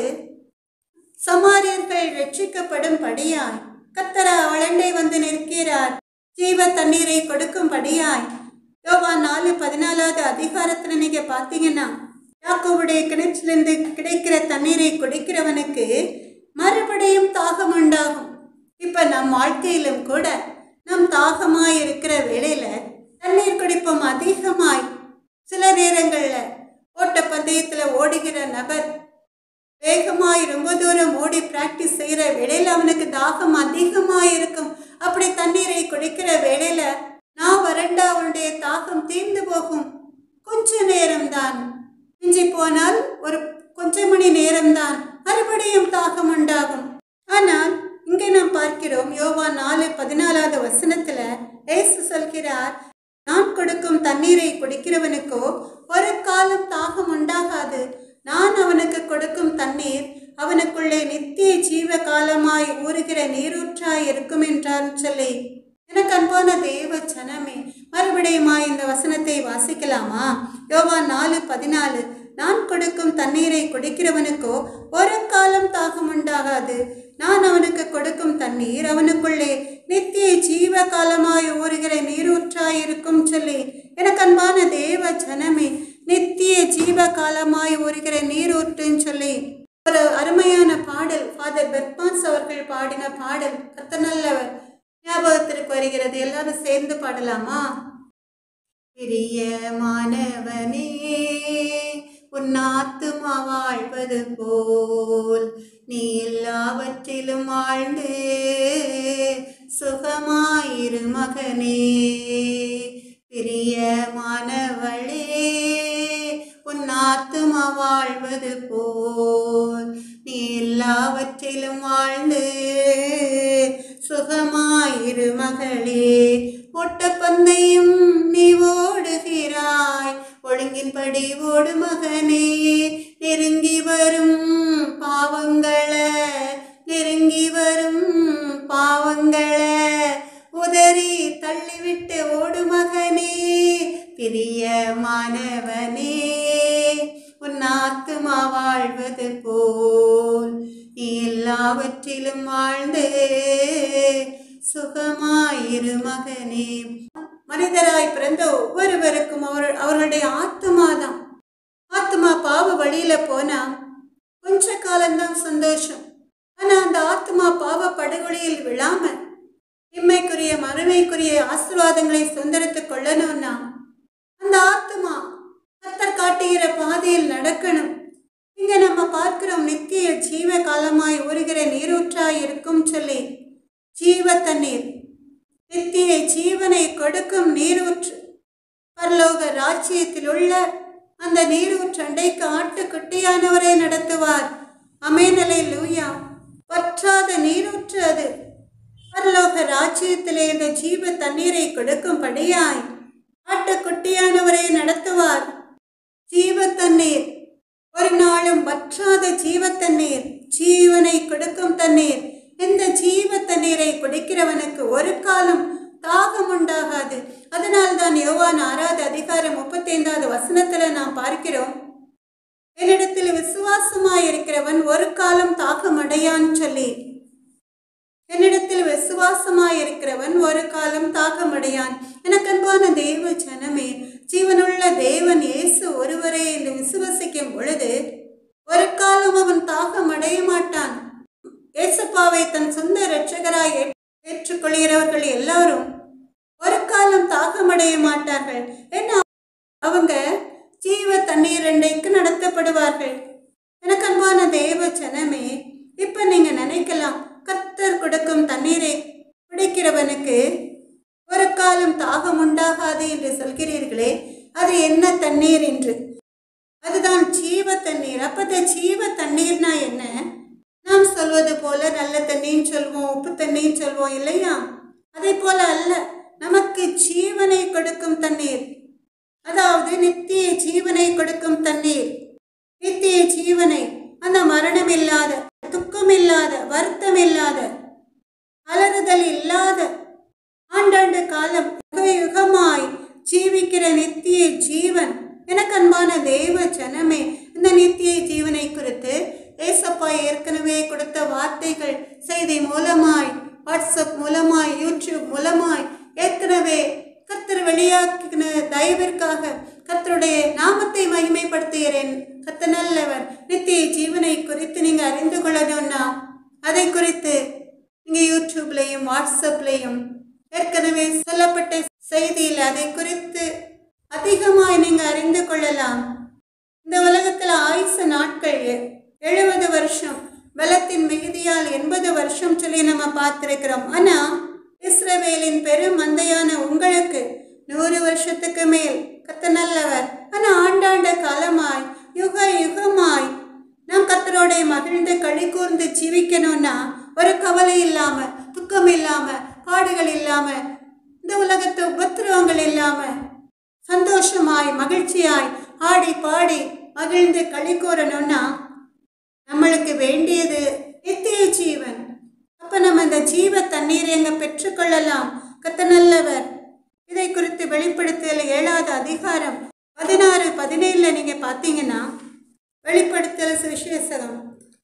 சமாரியர்கள் ரட்சிக்கப்படும்படியாய் கர்த்தர் அவளண்டை வந்து நிற்கிறார், ஜீவ தண்ணீரை கொடுக்கும்படியாய். யோவான் 4:14வது அதிகாரத்துல நீங்க பாத்தீங்கன்னா, யாக்கோபுடைய கிணற்றிலிருந்து கிடைக்கிற தண்ணீரை குடிக்கிறவனுக்கு மறுபடியும் தாகம் உண்டாகும். இப்ப நம் வாழ்க்கையிலும் கூட நம் தாகமாய் இருக்கிற வேளையில தண்ணீர் குடிப்போம் அதிகமாய். சில நேரங்கள்ல ஓட்ட பந்தயத்துல ஓடுகிற நபர் வேகமாய் ரொம்ப தூரம் ஓடி பிராக்டிஸ் செய்யற வேளையில அவனுக்கு தாகம் அதிகமாய் இருக்கும். அப்படி தண்ணீரை குடிக்கிற வேளையில நான் வறண்டா அவனுடைய தாகம் தீர்ந்து போகும். கொஞ்ச நேரம்தான், மிஞ்சி போனால் ஒரு கொஞ்ச மணி நேரம்தான், மறுபடியும் தாகம் உண்டாகும். ஆனால் இங்கே நாம் பார்க்கிறோம், யோவான் 4:14 வசனத்துல இயேசு சொல்கிறார், நான் கொடுக்கும் தண்ணீரை குடிக்கிறவனுக்கோ ஒரு காலம் தாகம் உண்டாகாது. நான் அவனுக்கு கொடுக்கும் தண்ணீர் அவனுக்குள்ளே நித்திய ஜீவ காலமாய் ஊறுகிற நீரூற்றாய் இருக்கும் என்றார் சொல்லி. எனக்கு அன்பான தேவ ஜனமே, மறுபடியுமா இந்த வசனத்தை வாசிக்கலாமா? யோவான் 4:14, நான் கொடுக்கும் தண்ணீரை குடிக்கிறவனுக்கோ ஒரு காலம் தாகம் உண்டாகாது. நான் அவனுக்கு கொடுக்கும் தண்ணீர் அவனுக்குள்ளே நித்திய ஜீவ காலமாய் ஊறுகிற நீரூற்றாய் இருக்கும் சொல்லி. எனக்கு அன்பான தேவ ஜனமே, நித்திய ஜீவ காலமாய் ஊறுகிற நீரூற்றுன்னு சொல்லி ஒரு அருமையான பாடல் ஃபாதர் பெர்மான்ஸ் அவர்கள் பாடின பாடல் கர்த்தர் நல்லவர் ஞாபகத்திற்கு வருகிறது. எல்லாரும் சேர்ந்து பாடலாமா? பிரியமானவனே, உன் ஆத்துமா வாழ்வது போல் நீ எல்லாவற்றிலும் வாழ்ந்து சுகமாயிரு மகனே. பிரியமானவளே, உன் ஆத்துமா வாழ்வது போல் நீ எல்லாவற்றிலும் வாழ்ந்து சுகமாயிரு மகளே. ஓட்டப்பந்தயம் நீ ஓடுகிறாய், ஒழுங்கின்படி ஓடு மகனே. நெருங்கி வரும் பாவங்களை உதறி தள்ளிவிட்டு ஓடு மகனே. பிரியமானவனே, உன் ஆத்துமா வாழ்வது போல் நீ எல்லாவற்றிலும் வாழ்ந்து சுகமாயிரு மகனே. மனிதராய் பிறந்த ஒவ்வொருவருக்கும் அவர்களுடைய ஆத்மாதான். ஆத்மா பாவ வழியில போனா கொஞ்ச காலம்தான் சந்தோஷம். ஆனா அந்த ஆத்மா பாவ படுகொலியில் விழாம இம்மைக்குரிய மறுமைக்குரிய ஆசீர்வாதங்களை சுதந்திரத்துக் கொள்ளணும்னா அந்த ஆத்மா கர்த்தர் காட்டுகிற பாதையில் நடக்கணும். இங்க நம்ம பார்க்கிறோம், நித்திய ஜீவ காலமாய் ஊறுகிற நீரூற்றாய் இருக்கும் சொல்லி. ஜீவ தண்ணீர், நித்திய ஜீவனை கொடுக்கும் நீரூற்று. பரலோக ராஜ்யத்தில் உள்ள அந்த நீரூற்று அண்டைக்கு ஆட்டுக்குட்டியானவரை நடத்துவார். ஆமென், அல்லேலூயா. வற்றாத நீரூற்று அது. பரலோக ராஜ்யத்திலே இந்த ஜீவ தண்ணீரை கொடுக்கும்படியாய் ஆட்டுக்குட்டியானவரை நடத்துவார். ஜீவ தண்ணீர், ஒரு நாளும் வற்றாத ஜீவ தண்ணீர், ஜீவனை கொடுக்கும் தண்ணீர். இந்த ஜீவ தண்ணீரை குடிக்கிறவனுக்கு ஒரு காலம் தாகம் உண்டாகாது. அதனால்தான் யோவான் 6:35 வசனத்துல நாம் பார்க்கிறோம், என்னிடத்தில் விசுவாசமாயிருக்கிறவன் ஒரு காலம் தாகம் அடையான் சொல்லி. என்னிடத்தில் விசுவாசமாயிருக்கிறவன் ஒரு காலம் தாகம் அடையான். எனக்கு அன்பான தேவ ஜனமே, ஜீவனுள்ள தேவன் இயேசு ஒருவரே என்று விசுவசிக்கும் பொழுது ஒரு காலம் அவன் தாகம் அடைய மாட்டான். இயேசுப்பாவை தன் சொந்த இரட்சகராய் ஏற்றுக்கொள்கிறவர்கள் எல்லாரும் ஒரு காலம் தாகமடைய மாட்டார்கள். ஏன்னா அவங்க ஜீவ தண்ணீர் அண்டைக்கு நடத்தப்படுவார்கள். எனக்கு அன்பான தேவ ஜனமே, இப்ப நீங்க நினைக்கலாம், கர்த்தர் கொடுக்கும் தண்ணீரை குடிக்கிறவனுக்கு ஒரு காலம் தாகம் உண்டாகாது என்று சொல்கிறீர்களே, அது என்ன தண்ணீர் என்று? அதுதான் ஜீவ தண்ணீர். அப்ப ஜீவ தண்ணீர்னா என்ன? நாம் சொல்வது போல நல்ல தண்ணின்னு சொல்வோம், உப்பு தண்ணின்னு சொல்வோம் இல்லையா? அதே போல அல்ல. நமக்கு ஜீவனை கொடுக்கும் தண்ணீர், அதாவது நித்திய ஜீவனை கொடுக்கும் தண்ணீர். நித்திய ஜீவனை, அந்த மரணம் இல்லாத, துக்கம் இல்லாத, வருத்தம் இல்லாத, அலறுதல் இல்லாத, ஆண்டாண்டு காலம் யுக யுகமாய் ஜீவிக்கிற நித்திய ஜீவன். எனக்கு அன்பான தேவ ஜனமே, இந்த நித்திய ஜீவனை குறித்து ஏசப்பா ஏற்கனவே கொடுத்த வார்த்தைகள் செய்தி மூலமாய், வாட்ஸ்அப் மூலமாய், யூடியூப் மூலமாய் ஏற்கனவே கர்த்தர் வெளியாக்கின தயவிற்காக கர்த்தருடைய நாமத்தை மகிமைப்படுத்துகிறேன். கர்த்தர் நல்லவர். நித்திய ஜீவனை குறித்து நீங்க அறிந்து கொள்ளணும்னா அதை குறித்து நீங்க யூடியூப்லையும் வாட்ஸ்அப்லையும் ஏற்கனவே சொல்லப்பட்ட செய்தியில் அதை குறித்து அதிகமாய் நீங்க அறிந்து கொள்ளலாம். இந்த உலகத்துல ஆயுசு நாட்கள் 70 வருஷம், பலத்தின் மிகுதியால் 80 வருஷம் சொல்லி நம்ம பார்த்திருக்கிறோம். ஆனா இஸ்ரவேலின் பெரும் மந்தையான உங்களுக்கு 100 வருஷத்துக்கு மேல் கர்த்தர் நல்லவர். ஆனா ஆண்டாண்ட காலமாய் யுக யுகமாய் நாம் கர்த்தரோட மகிழ்ந்து களி கூர்ந்து ஜீவிக்கணும்னா ஒரு கவலை இல்லாம, துக்கம் இல்லாம, பாடுகள் இல்லாம, இந்த உலகத்து உபத்திரவங்கள் இல்லாம சந்தோஷமாய் மகிழ்ச்சியாய் ஆடி பாடி மகிழ்ந்து களி கூறணும்னா நம்மளுக்கு வேண்டியது நித்திய ஜீவன். அப்ப நம்ம இந்த ஜீவ தண்ணீரை எங்க பெற்றுக்கொள்ளலாம்? கர்த்தர் நல்லவர். இதை குறித்து வெளிப்படுத்தல் 7வது அதிகாரம் 16-17 நீங்க பார்த்தீங்கன்னா, வெளிப்படுத்தல் சுவிசேஷம்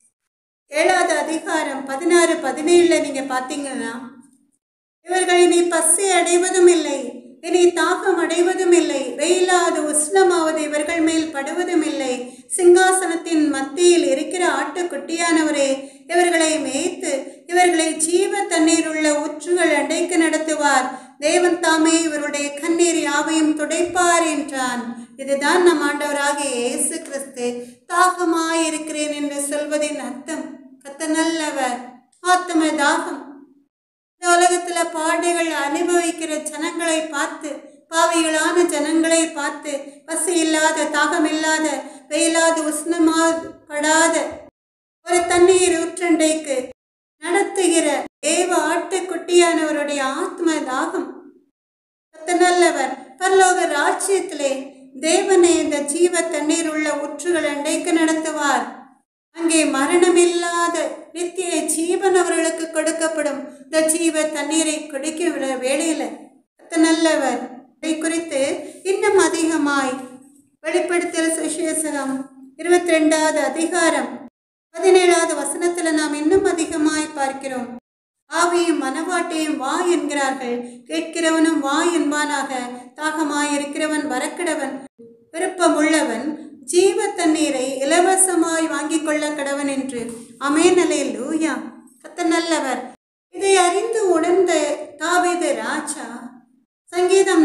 7வது அதிகாரம் 16-17 நீங்க பார்த்தீங்கன்னா, இவர்கள் இனி பசி அடைவதும் இல்லை, இனி தாகம் அடைவதும் இல்லை, வெயிலாவது உஷ்ணமாவது இவர்கள் மேல் படுவதும் இல்லை. சிங்காசனத்தின் மத்தியில் இருக்கிற ஆட்டுக்குட்டியானவரே இவர்களை மேய்த்து இவர்களை ஜீவ தண்ணீர் உள்ள ஊற்றுகள் அண்டைக்கு நடத்துவார். தேவன் தாமே இவருடைய கண்ணீர் யாவையும் துடைப்பார் என்றான். இதுதான் நம் ஆண்டவராகிய இயேசு கிறிஸ்து தாகமாயிருக்கிறேன் என்று சொல்வதின் அர்த்தம். கர்த்தர் நல்லவர். ஆத்தும தாகம். இந்த உலகத்துல பாடுகள் அனுபவிக்கிற ஜனங்களை பார்த்து, பாவிகளான ஜனங்களை பார்த்து, பசி இல்லாத, தாகம் இல்லாத, வெயிலாத, உஷ்ணமாப்படாத ஒரு தண்ணீர் ஊற்றண்டைக்கு நடத்துகிற தேவ ஆட்டுக்குட்டியானவருடைய ஆத்ம தாகம். கர்த்தர் நல்லவர். பரலோக ராஜ்யத்திலே தேவனை இந்த ஜீவ தண்ணீர் உள்ள ஊற்றுகள் அண்டைக்கு நடத்துவார். அங்கே மரணமில்லாத நித்திய ஜீவன் அவர்களுக்கு கொடுக்கப்படும். இந்த ஜீவ தண்ணீரை குடிக்க வேளையில கர்த்தர் நல்லவர். இதை குறித்து இன்னும் அதிகமாய் வெளிப்படுத்தல் சுவிசேஷம் 22வது அதிகாரம் 17வது வசனத்துல நாம் இன்னும் அதிகமாய் பார்க்கிறோம். ஆவியும் மனவாட்டையும் வா என்கிறார்கள், கேட்கிறவனும் வா என்பானாக. தாகமாயிருக்கிறவன் வரக்கடவன், விருப்பம் உள்ளவன் ஜீவ தண்ணீரை இலவசமாய் வாங்கி கொள்ள கடவன் என்று. ஆமென், அல்லேலூயா. கர்த்தர் நல்லவர். இதை அறிந்து உணர்ந்த தாவீது ராஜா சங்கீதம்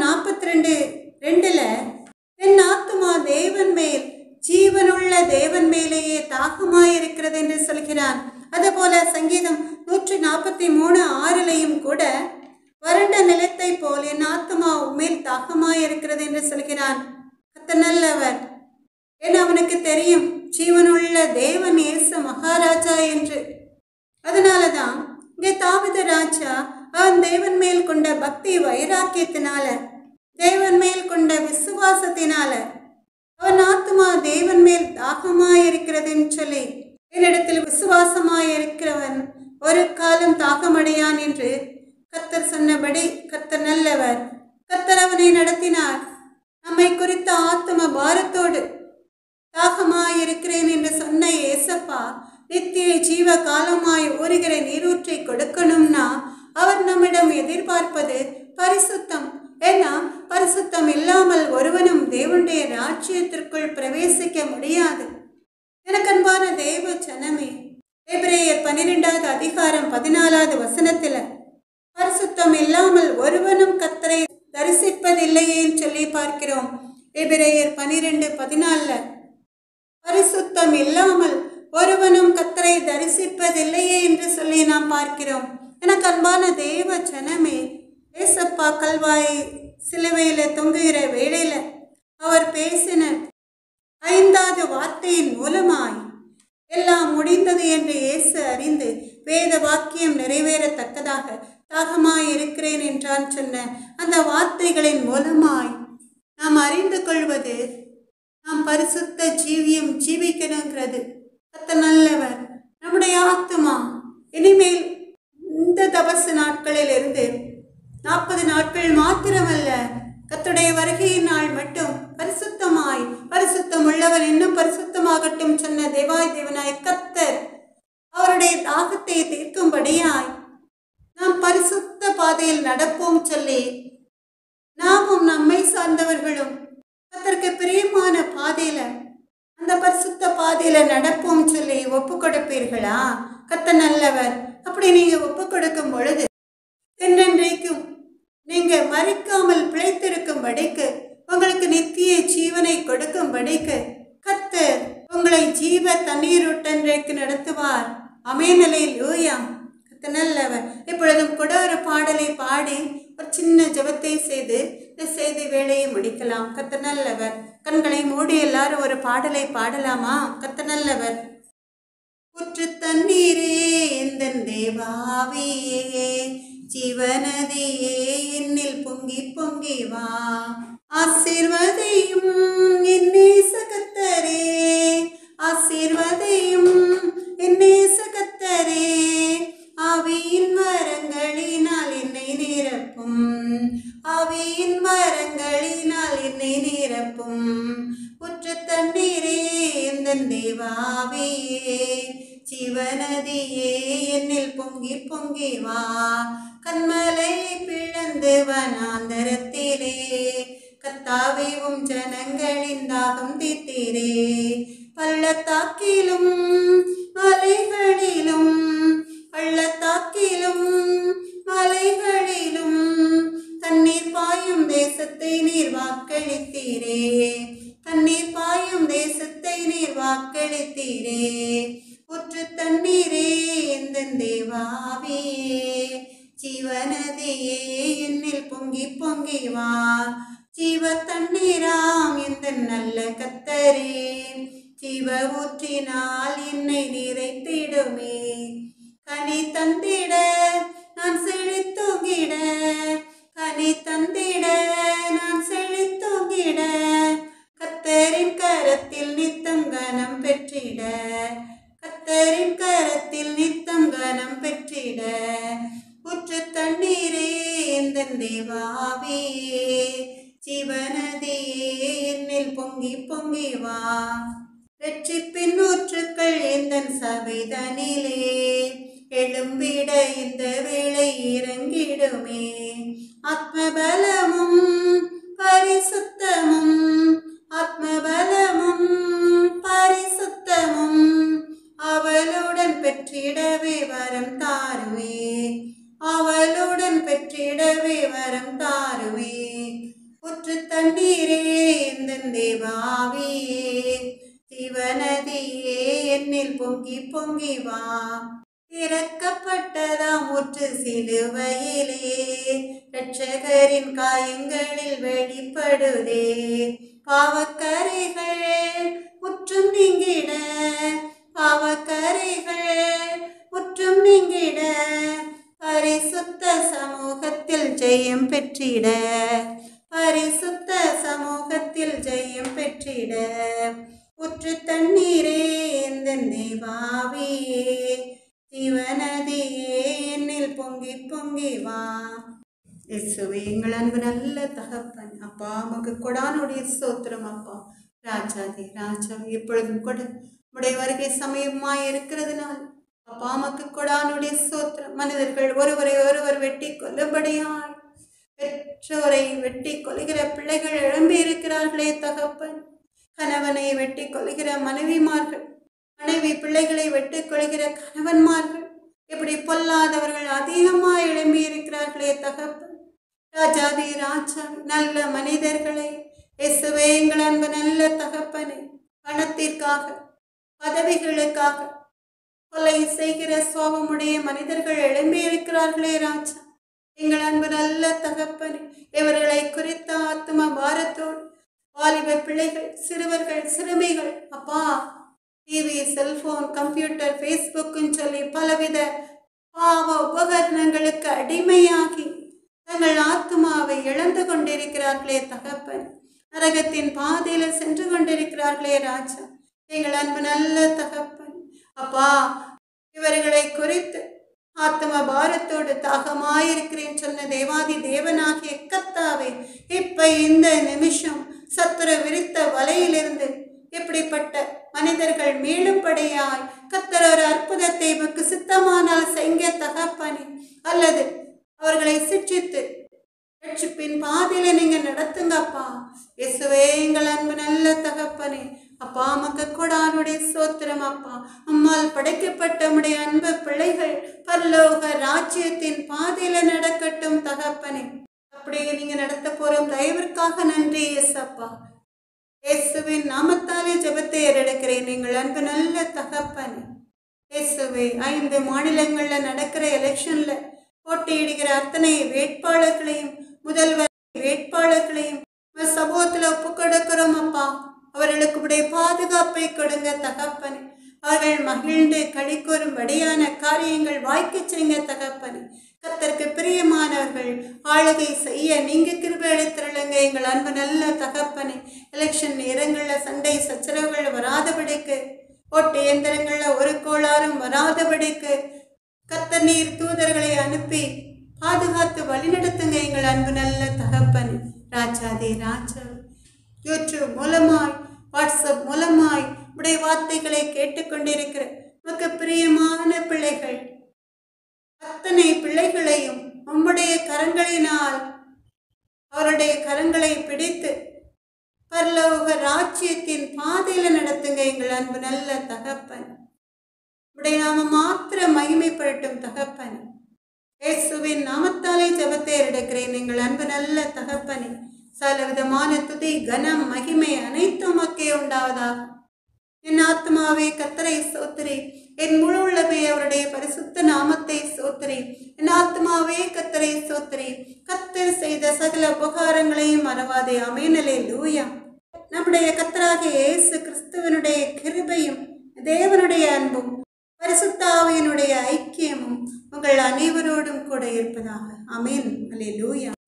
42:2 என் ஆத்துமா தேவன் மேல், ஜீவனுள்ள தேவன் மேலேயே தாகமாயிருக்கிறது என்று சொல்கிறான். அதுபோல சங்கீதம் 143:6 கூட வறண்ட நிலத்தை போல் என் ஆத்துமா உண்மையில் தாகமாயிருக்கிறது என்று சொல்கிறான். கர்த்தர் நல்லவர். ஏன்னா அவனுக்கு தெரியும் ஜீவனுள்ள தேவன் இயேசு மகாராஜா என்று. அதனாலதான் இங்கே தாவீது ராஜா அவன் தேவன் மேல் கொண்ட பக்தி வைராக்கியத்தினால, தேவன் மேல் கொண்ட விசுவாசத்தினால அவன் ஆத்துமா தேவன் மேல் தாகமாயிருக்கிறதுன்னு சொல்லி, என்னிடத்தில் விசுவாசமாயிருக்கிறவன் ஒரு காலம் தாகமடையான் என்று கர்த்தர் சொன்னபடி கர்த்தர் நல்லவர். கர்த்தர் அவனை நடத்தினார். நம்மை குறித்த ஆத்தும பாரத்தோடு தாகமாயிருக்கிறேன் என்று சொன்ன ஏசப்பா நித்திய ஜீவ காலமாய் ஊறுகிற நீரூற்றை கொடுக்கணும்னா அவர் நம்மிடம் எதிர்பார்ப்பது பரிசுத்தம். ஏன்னா பரிசுத்தம் இல்லாமல் ஒருவனும் தேவனுடைய ராஜ்யத்திற்குள் பிரவேசிக்க முடியாது. எனக்கு அன்பான தேவ ஜனமே, எபிரேயர் 12வது அதிகாரம் 14வது வசனத்துல பரிசுத்தம் இல்லாமல் ஒருவனும் கர்த்தரை தரிசிப்பதில்லையே சொல்லி பார்க்கிறோம். எபிரேயர் 12:14 பரிசுத்தம் இல்லாமல் ஒருவனும் கர்த்தரை தரிசிப்பதில்லையே என்று சொல்லி நாம் பார்க்கிறோம். எனக்கு அன்பான தேவ ஜனமே, ஏசப்பா கல்வாய் சிலுவையில தொங்குகிற வேளையில அவர் பேசின 5வது வார்த்தையின் மூலமாய் எல்லாம் முடிந்தது என்று இயேசு அறிந்து வேத வாக்கியம் நிறைவேறத்தக்கதாக தாகமாய் இருக்கிறேன் என்றான் சொன்ன அந்த வார்த்தைகளின் மூலமாய் நாம் அறிந்து கொள்வது நாம் பரிசுத்த ஜீவியம் ஜீவிக்கணுங்கிறது. கர்த்தர் நல்லவர். நம்முடைய ஆத்துமா இனிமேல் இந்த தபசு நாட்களில் இருந்து 40 நாட்கள் மாத்திரமல்ல, கர்த்தருடைய வருகையின் நாள் மட்டும் பரிசுத்தமாய், பரிசுத்தம் உள்ளவர் இன்னும் பரிசுத்தமாகட்டும் சொன்ன தேவாய் தேவனாய் கர்த்தர் அவருடைய தாகத்தை தீர்க்கும்படியாய் நாம் பரிசுத்த பாதையில் நடப்போம் சொல்லி நாமும் நம்மை சார்ந்தவர்களும் கர்த்தருக்கு பிரியமான பாதையில, அந்த பரிசுத்த பாதையில நடப்போம் சொல்லி ஒப்பு கொடுப்பீர்களா? கர்த்தர் நல்லவர். அப்படி நீங்க ஒப்பு கொடுக்கும் பொழுது என்றென்றைக்கும் நீங்க மறிக்காமல் பிழைத்திருக்கும்படிக்கு, உங்களுக்கு நித்திய ஜீவனை கொடுக்கும்படிக்கு கர்த்தர் உங்களை ஜீவ தண்ணீரூட்டன்றைக்கு நடத்துவார். ஆமென், அல்லேலூயா. கர்த்தர் நல்லவர். இப்பொழுதும் கூட ஒரு பாடலை வேலையை முடிக்கலாம். கர்த்தர் நல்லவர். கண்களை மூடி எல்லாரும் ஒரு பாடலை பாடலாமா? கர்த்தர் நல்லவர். ஊற்று தண்ணீரே எந்தன் தேவாவியே, ஜீவநதியே என்னில் பொங்கி பொங்கி வா. ஆசீர்வதியும் என் நேச கர்த்தரே, ஆசீர்வதியும் என் நேச கர்த்தரே. ஆவியின் வரங்களினால் என்னை நிரப்பும், ஆவியின் வரங்களினால் என்னை நிரப்பும். ஊற்று தண்ணீரே எந்தன் தேவாவியே, ஜீவநதியே என்னில் பொங்கி பொங்கி வா. கண்மலை பிளந்து வனாந்தரத்திலே, கர்த்தாவே உம் ஜனங்களின் தாகம் தீர்த்தீரே. பள்ளத்தாக்கிலும் மலைகளிலும், பள்ளத்தாக்கிலும் மலைகளிலும் தண்ணீர் பாயும் தேசத்தை நீர் வாக்களித்தீரே, தண்ணீர் பாயும் தேசத்தை நீர் வாக்களித்தீரே. ஊற்று தண்ணீரே எந்தன் தேவாவியே, ஜீவநதியே என்னில் பொங்கி பொங்கி வா. ஜீவ தண்ணீராம் எந்தன் நல்ல கர்த்தரே, ஜீவ ஊற்றினால் என்னை நிறைத்திடுமே. கனி தந்திட நான் செழித்தோங்கிட, கனி தந்திட நான் செழித்தோங்கிட. கர்த்தரின் கரத்தில் நித்தம் கனம் பெற்றிட, கர்த்தரின் கரத்தில் நித்தம் கனம் பெற்றிட. ஊற்று தண்ணீரே எந்தன் தேவாவியே, ஜீவநதியே என்னில் பொங்கி பொங்கி வா. ரட்சிப்பின் ஊற்றுக்கள் எந்தன் சபைதனிலே, எழும்பிட இந்த வேளை இறங்கிடுமே. ஆத்மபலமும் பரிசுத்தமும், ஆத்மபலமும் பரிசுத்தமும் அவளுடன் பெற்றிடவே வரம் தாருமே, அவளுடன் பெற்றிடவே வரம் தாருமே. ஊற்று தண்ணீரே எந்தன் தேவாவியே, ஜீவநதியே என்னில் பொங்கி பொங்கி வா. இறக்கப்பட்டதாம் ஊற்று சிலுவையிலே, இரட்சகரின் காயங்களில் வெளிப்படுதே. பாவக்கரைகள் முற்றும் நீங்கிட, பாவக்கரைகள் முற்றும் நீங்கிட. பரிசுத்த சமூகத்தில் ஜெயம் பெற்றிட, பரிசுத்த சமூகத்தில் ஜெயம் பெற்றிட. ஊற்று தண்ணீரே எந்தன் தேவாவியே, ஜீவநதியே என்னில் பொங்கி பொங்கி வா. இயேசுவே எங்கள் அன்பு நல்ல தகப்பன் அப்பா, உமக்கு கொடானுடைய ஸ்தோத்திரம் அப்பா. ராஜாதி ராஜா, எப்பொழுதும் கூட உடைய வருகை சமயமாய் இருக்கிறதுனால் அப்பா உமக்கு கொடானுடைய ஸ்தோத்திரம். மனிதர்கள் ஒருவரை ஒருவர் வெட்டி கொல்லும்படியால் பெற்றோரை வெட்டி கொள்கிற பிள்ளைகள் எழும்பி இருக்கிறார்களே தகப்பன். கணவனை வெட்டி கொள்கிற மனைவிமார்கள், மனைவி பிள்ளைகளை வெட்டி கொள்கிற கணவன்மார்கள், இப்படி பொல்லாதவர்கள் அதிகமாக எழும்பி இருக்கிறார்களே தகப்பன். ராஜாதி ராஜா, நல்ல மனிதர்களை இயேசுவே எங்கள் அன்பு நல்ல தகப்பனை, பணத்திற்காக பதவிகளுக்காக கொலை செய்கிற சுவாபமுடைய மனிதர்கள் எழும்பி இருக்கிறார்களே ராஜா. எங்கள் அன்பு நல்ல தகப்பனை, இவர்களை குறித்த ஆத்ம பாரத்தோடு வாலிப பிள்ளைகள், சிறுவர்கள், சிறுமிகள் அப்பா, டிவி, செல்போன், கம்ப்யூட்டர், ஃபேஸ்புக்குன்னு சொல்லி பலவித பாவ உபகரணங்களுக்கு அடிமையாகி தங்கள் ஆத்மாவை இழந்து கொண்டிருக்கிறார்களே தகப்பன். நரகத்தின் பாதையில சென்று கொண்டிருக்கிறார்களே ராஜா. எங்கள் அன்பு நல்ல தகப்பன் அப்பா, இவர்களை குறித்து ஆத்ம பாரத்தோடு தாகமாயிருக்கிறேன் சொன்ன தேவாதி தேவனாகிய கர்த்தாவே, இப்ப இந்த நிமிஷம் சத்துரு விரித்த வலையிலிருந்து இப்படிப்பட்ட மனிதர்கள் மீளும்படியாய் கர்த்தர் ஒரு அற்புதத்தை உமக்கு சித்தமானால் செய்ய தகப்பனே, அல்லது அவர்களை சிட்சித்து ரட்சிப்பின் பாதையில நீங்க நடத்துங்கப்பா. இயேசுவே எங்கள் அன்பு நல்ல தகப்பனே அப்பா, உமக்கு கொடானுடைய ஸ்தோத்திரம் அப்பா. அம்மால் படைக்கப்பட்ட உம்முடைய அன்பு பிள்ளைகள் பரலோக ராஜ்யத்தின் பாதையில நடக்கட்டும் தகப்பனே. அப்படியே நீங்க நடத்த போறோம் தயவிற்காக நன்றி இயேசப்பா. இயேசுவின் நாமத்தாலே ஜெபத்தை ஏறெடுக்கிறேன் எங்கள் அன்பு நல்ல தகப்பனே. இயேசுவே, 5 மாநிலங்கள்ல நடக்கிற எலெக்ஷன்ல போட்டியிடுகிற அத்தனை வேட்பாளர்களையும், முதல்வர் வேட்பாளர்களையும், கொடுக்கிறோம் அப்பா. அவர்களுக்கு உடைய பாதுகாப்பை கொடுங்க தகப்பனே. அவர்கள் மகிழ்ந்து களி கூறும்படியான காரியங்கள் வாய்க்க செய்யுங்க தகப்பனே. கர்த்தருக்கு பிரியமானவர்கள் ஆளுகை செய்ய நீங்க கிருபை அளித்திருளுங்க எங்கள் அன்பு நல்ல தகப்பனே. எலெக்ஷன் நேரங்களில் சண்டை சச்சரவுகள் வராதபடிக்கு, ஓட்டு இயந்திரங்களில் ஒரு கோளாறும் வராதபடிக்கு கர்த்தர் நீர் தூதர்களை அனுப்பி பாதுகாத்து வழிநடத்துங்க எங்கள் அன்பு நல்ல தகப்பனே. ராஜாதே ராஜா, யூடியூப் மூலமாய், வாட்ஸ்அப் மூலமாய் உடைய வார்த்தைகளை கேட்டுக்கொண்டிருக்கிற உமக்கு பிரியமான பிள்ளைகள் அத்தனை பிள்ளைகளையும் உம்முடைய கரங்களினால் அவருடைய கரங்களை பிடித்து பரலோக ராஜ்யத்தின் பாதையில நடத்துங்க எங்கள் அன்பு நல்ல தகப்பன். உடைய நாம மாத்திர மகிமைப்படட்டும் தகப்பன். இயேசுவின் நாமத்தாலே ஜெபத்தை எடுக்கிறேன் எங்கள் அன்பு நல்ல தகப்பனே. சகலவிதமான துதி கனம் மகிமை அனைத்தும் உமக்கே உண்டாவதாக. என் ஆத்மாவே கர்த்தரை ஸ்தோத்திரி, என் முழு உள்ளமே அவருடைய பரிசுத்த நாமத்தை ஸ்தோத்திரி. என் ஆத்மாவே கர்த்தரை ஸ்தோத்திரி, கர்த்தர் செய்த சகல உபகாரங்களையும் மறவாதே. ஆமென். அல்லேலூயா. நம்முடைய கர்த்தராகிய இயேசு கிறிஸ்துவினுடைய கிருபையும் தேவனுடைய அன்பும் பரிசுத்த ஆவியினுடைய ஐக்கியமும் உங்கள் அனைவரோடும் கூட இருப்பதாக. ஆமென். அல்லேலூயா.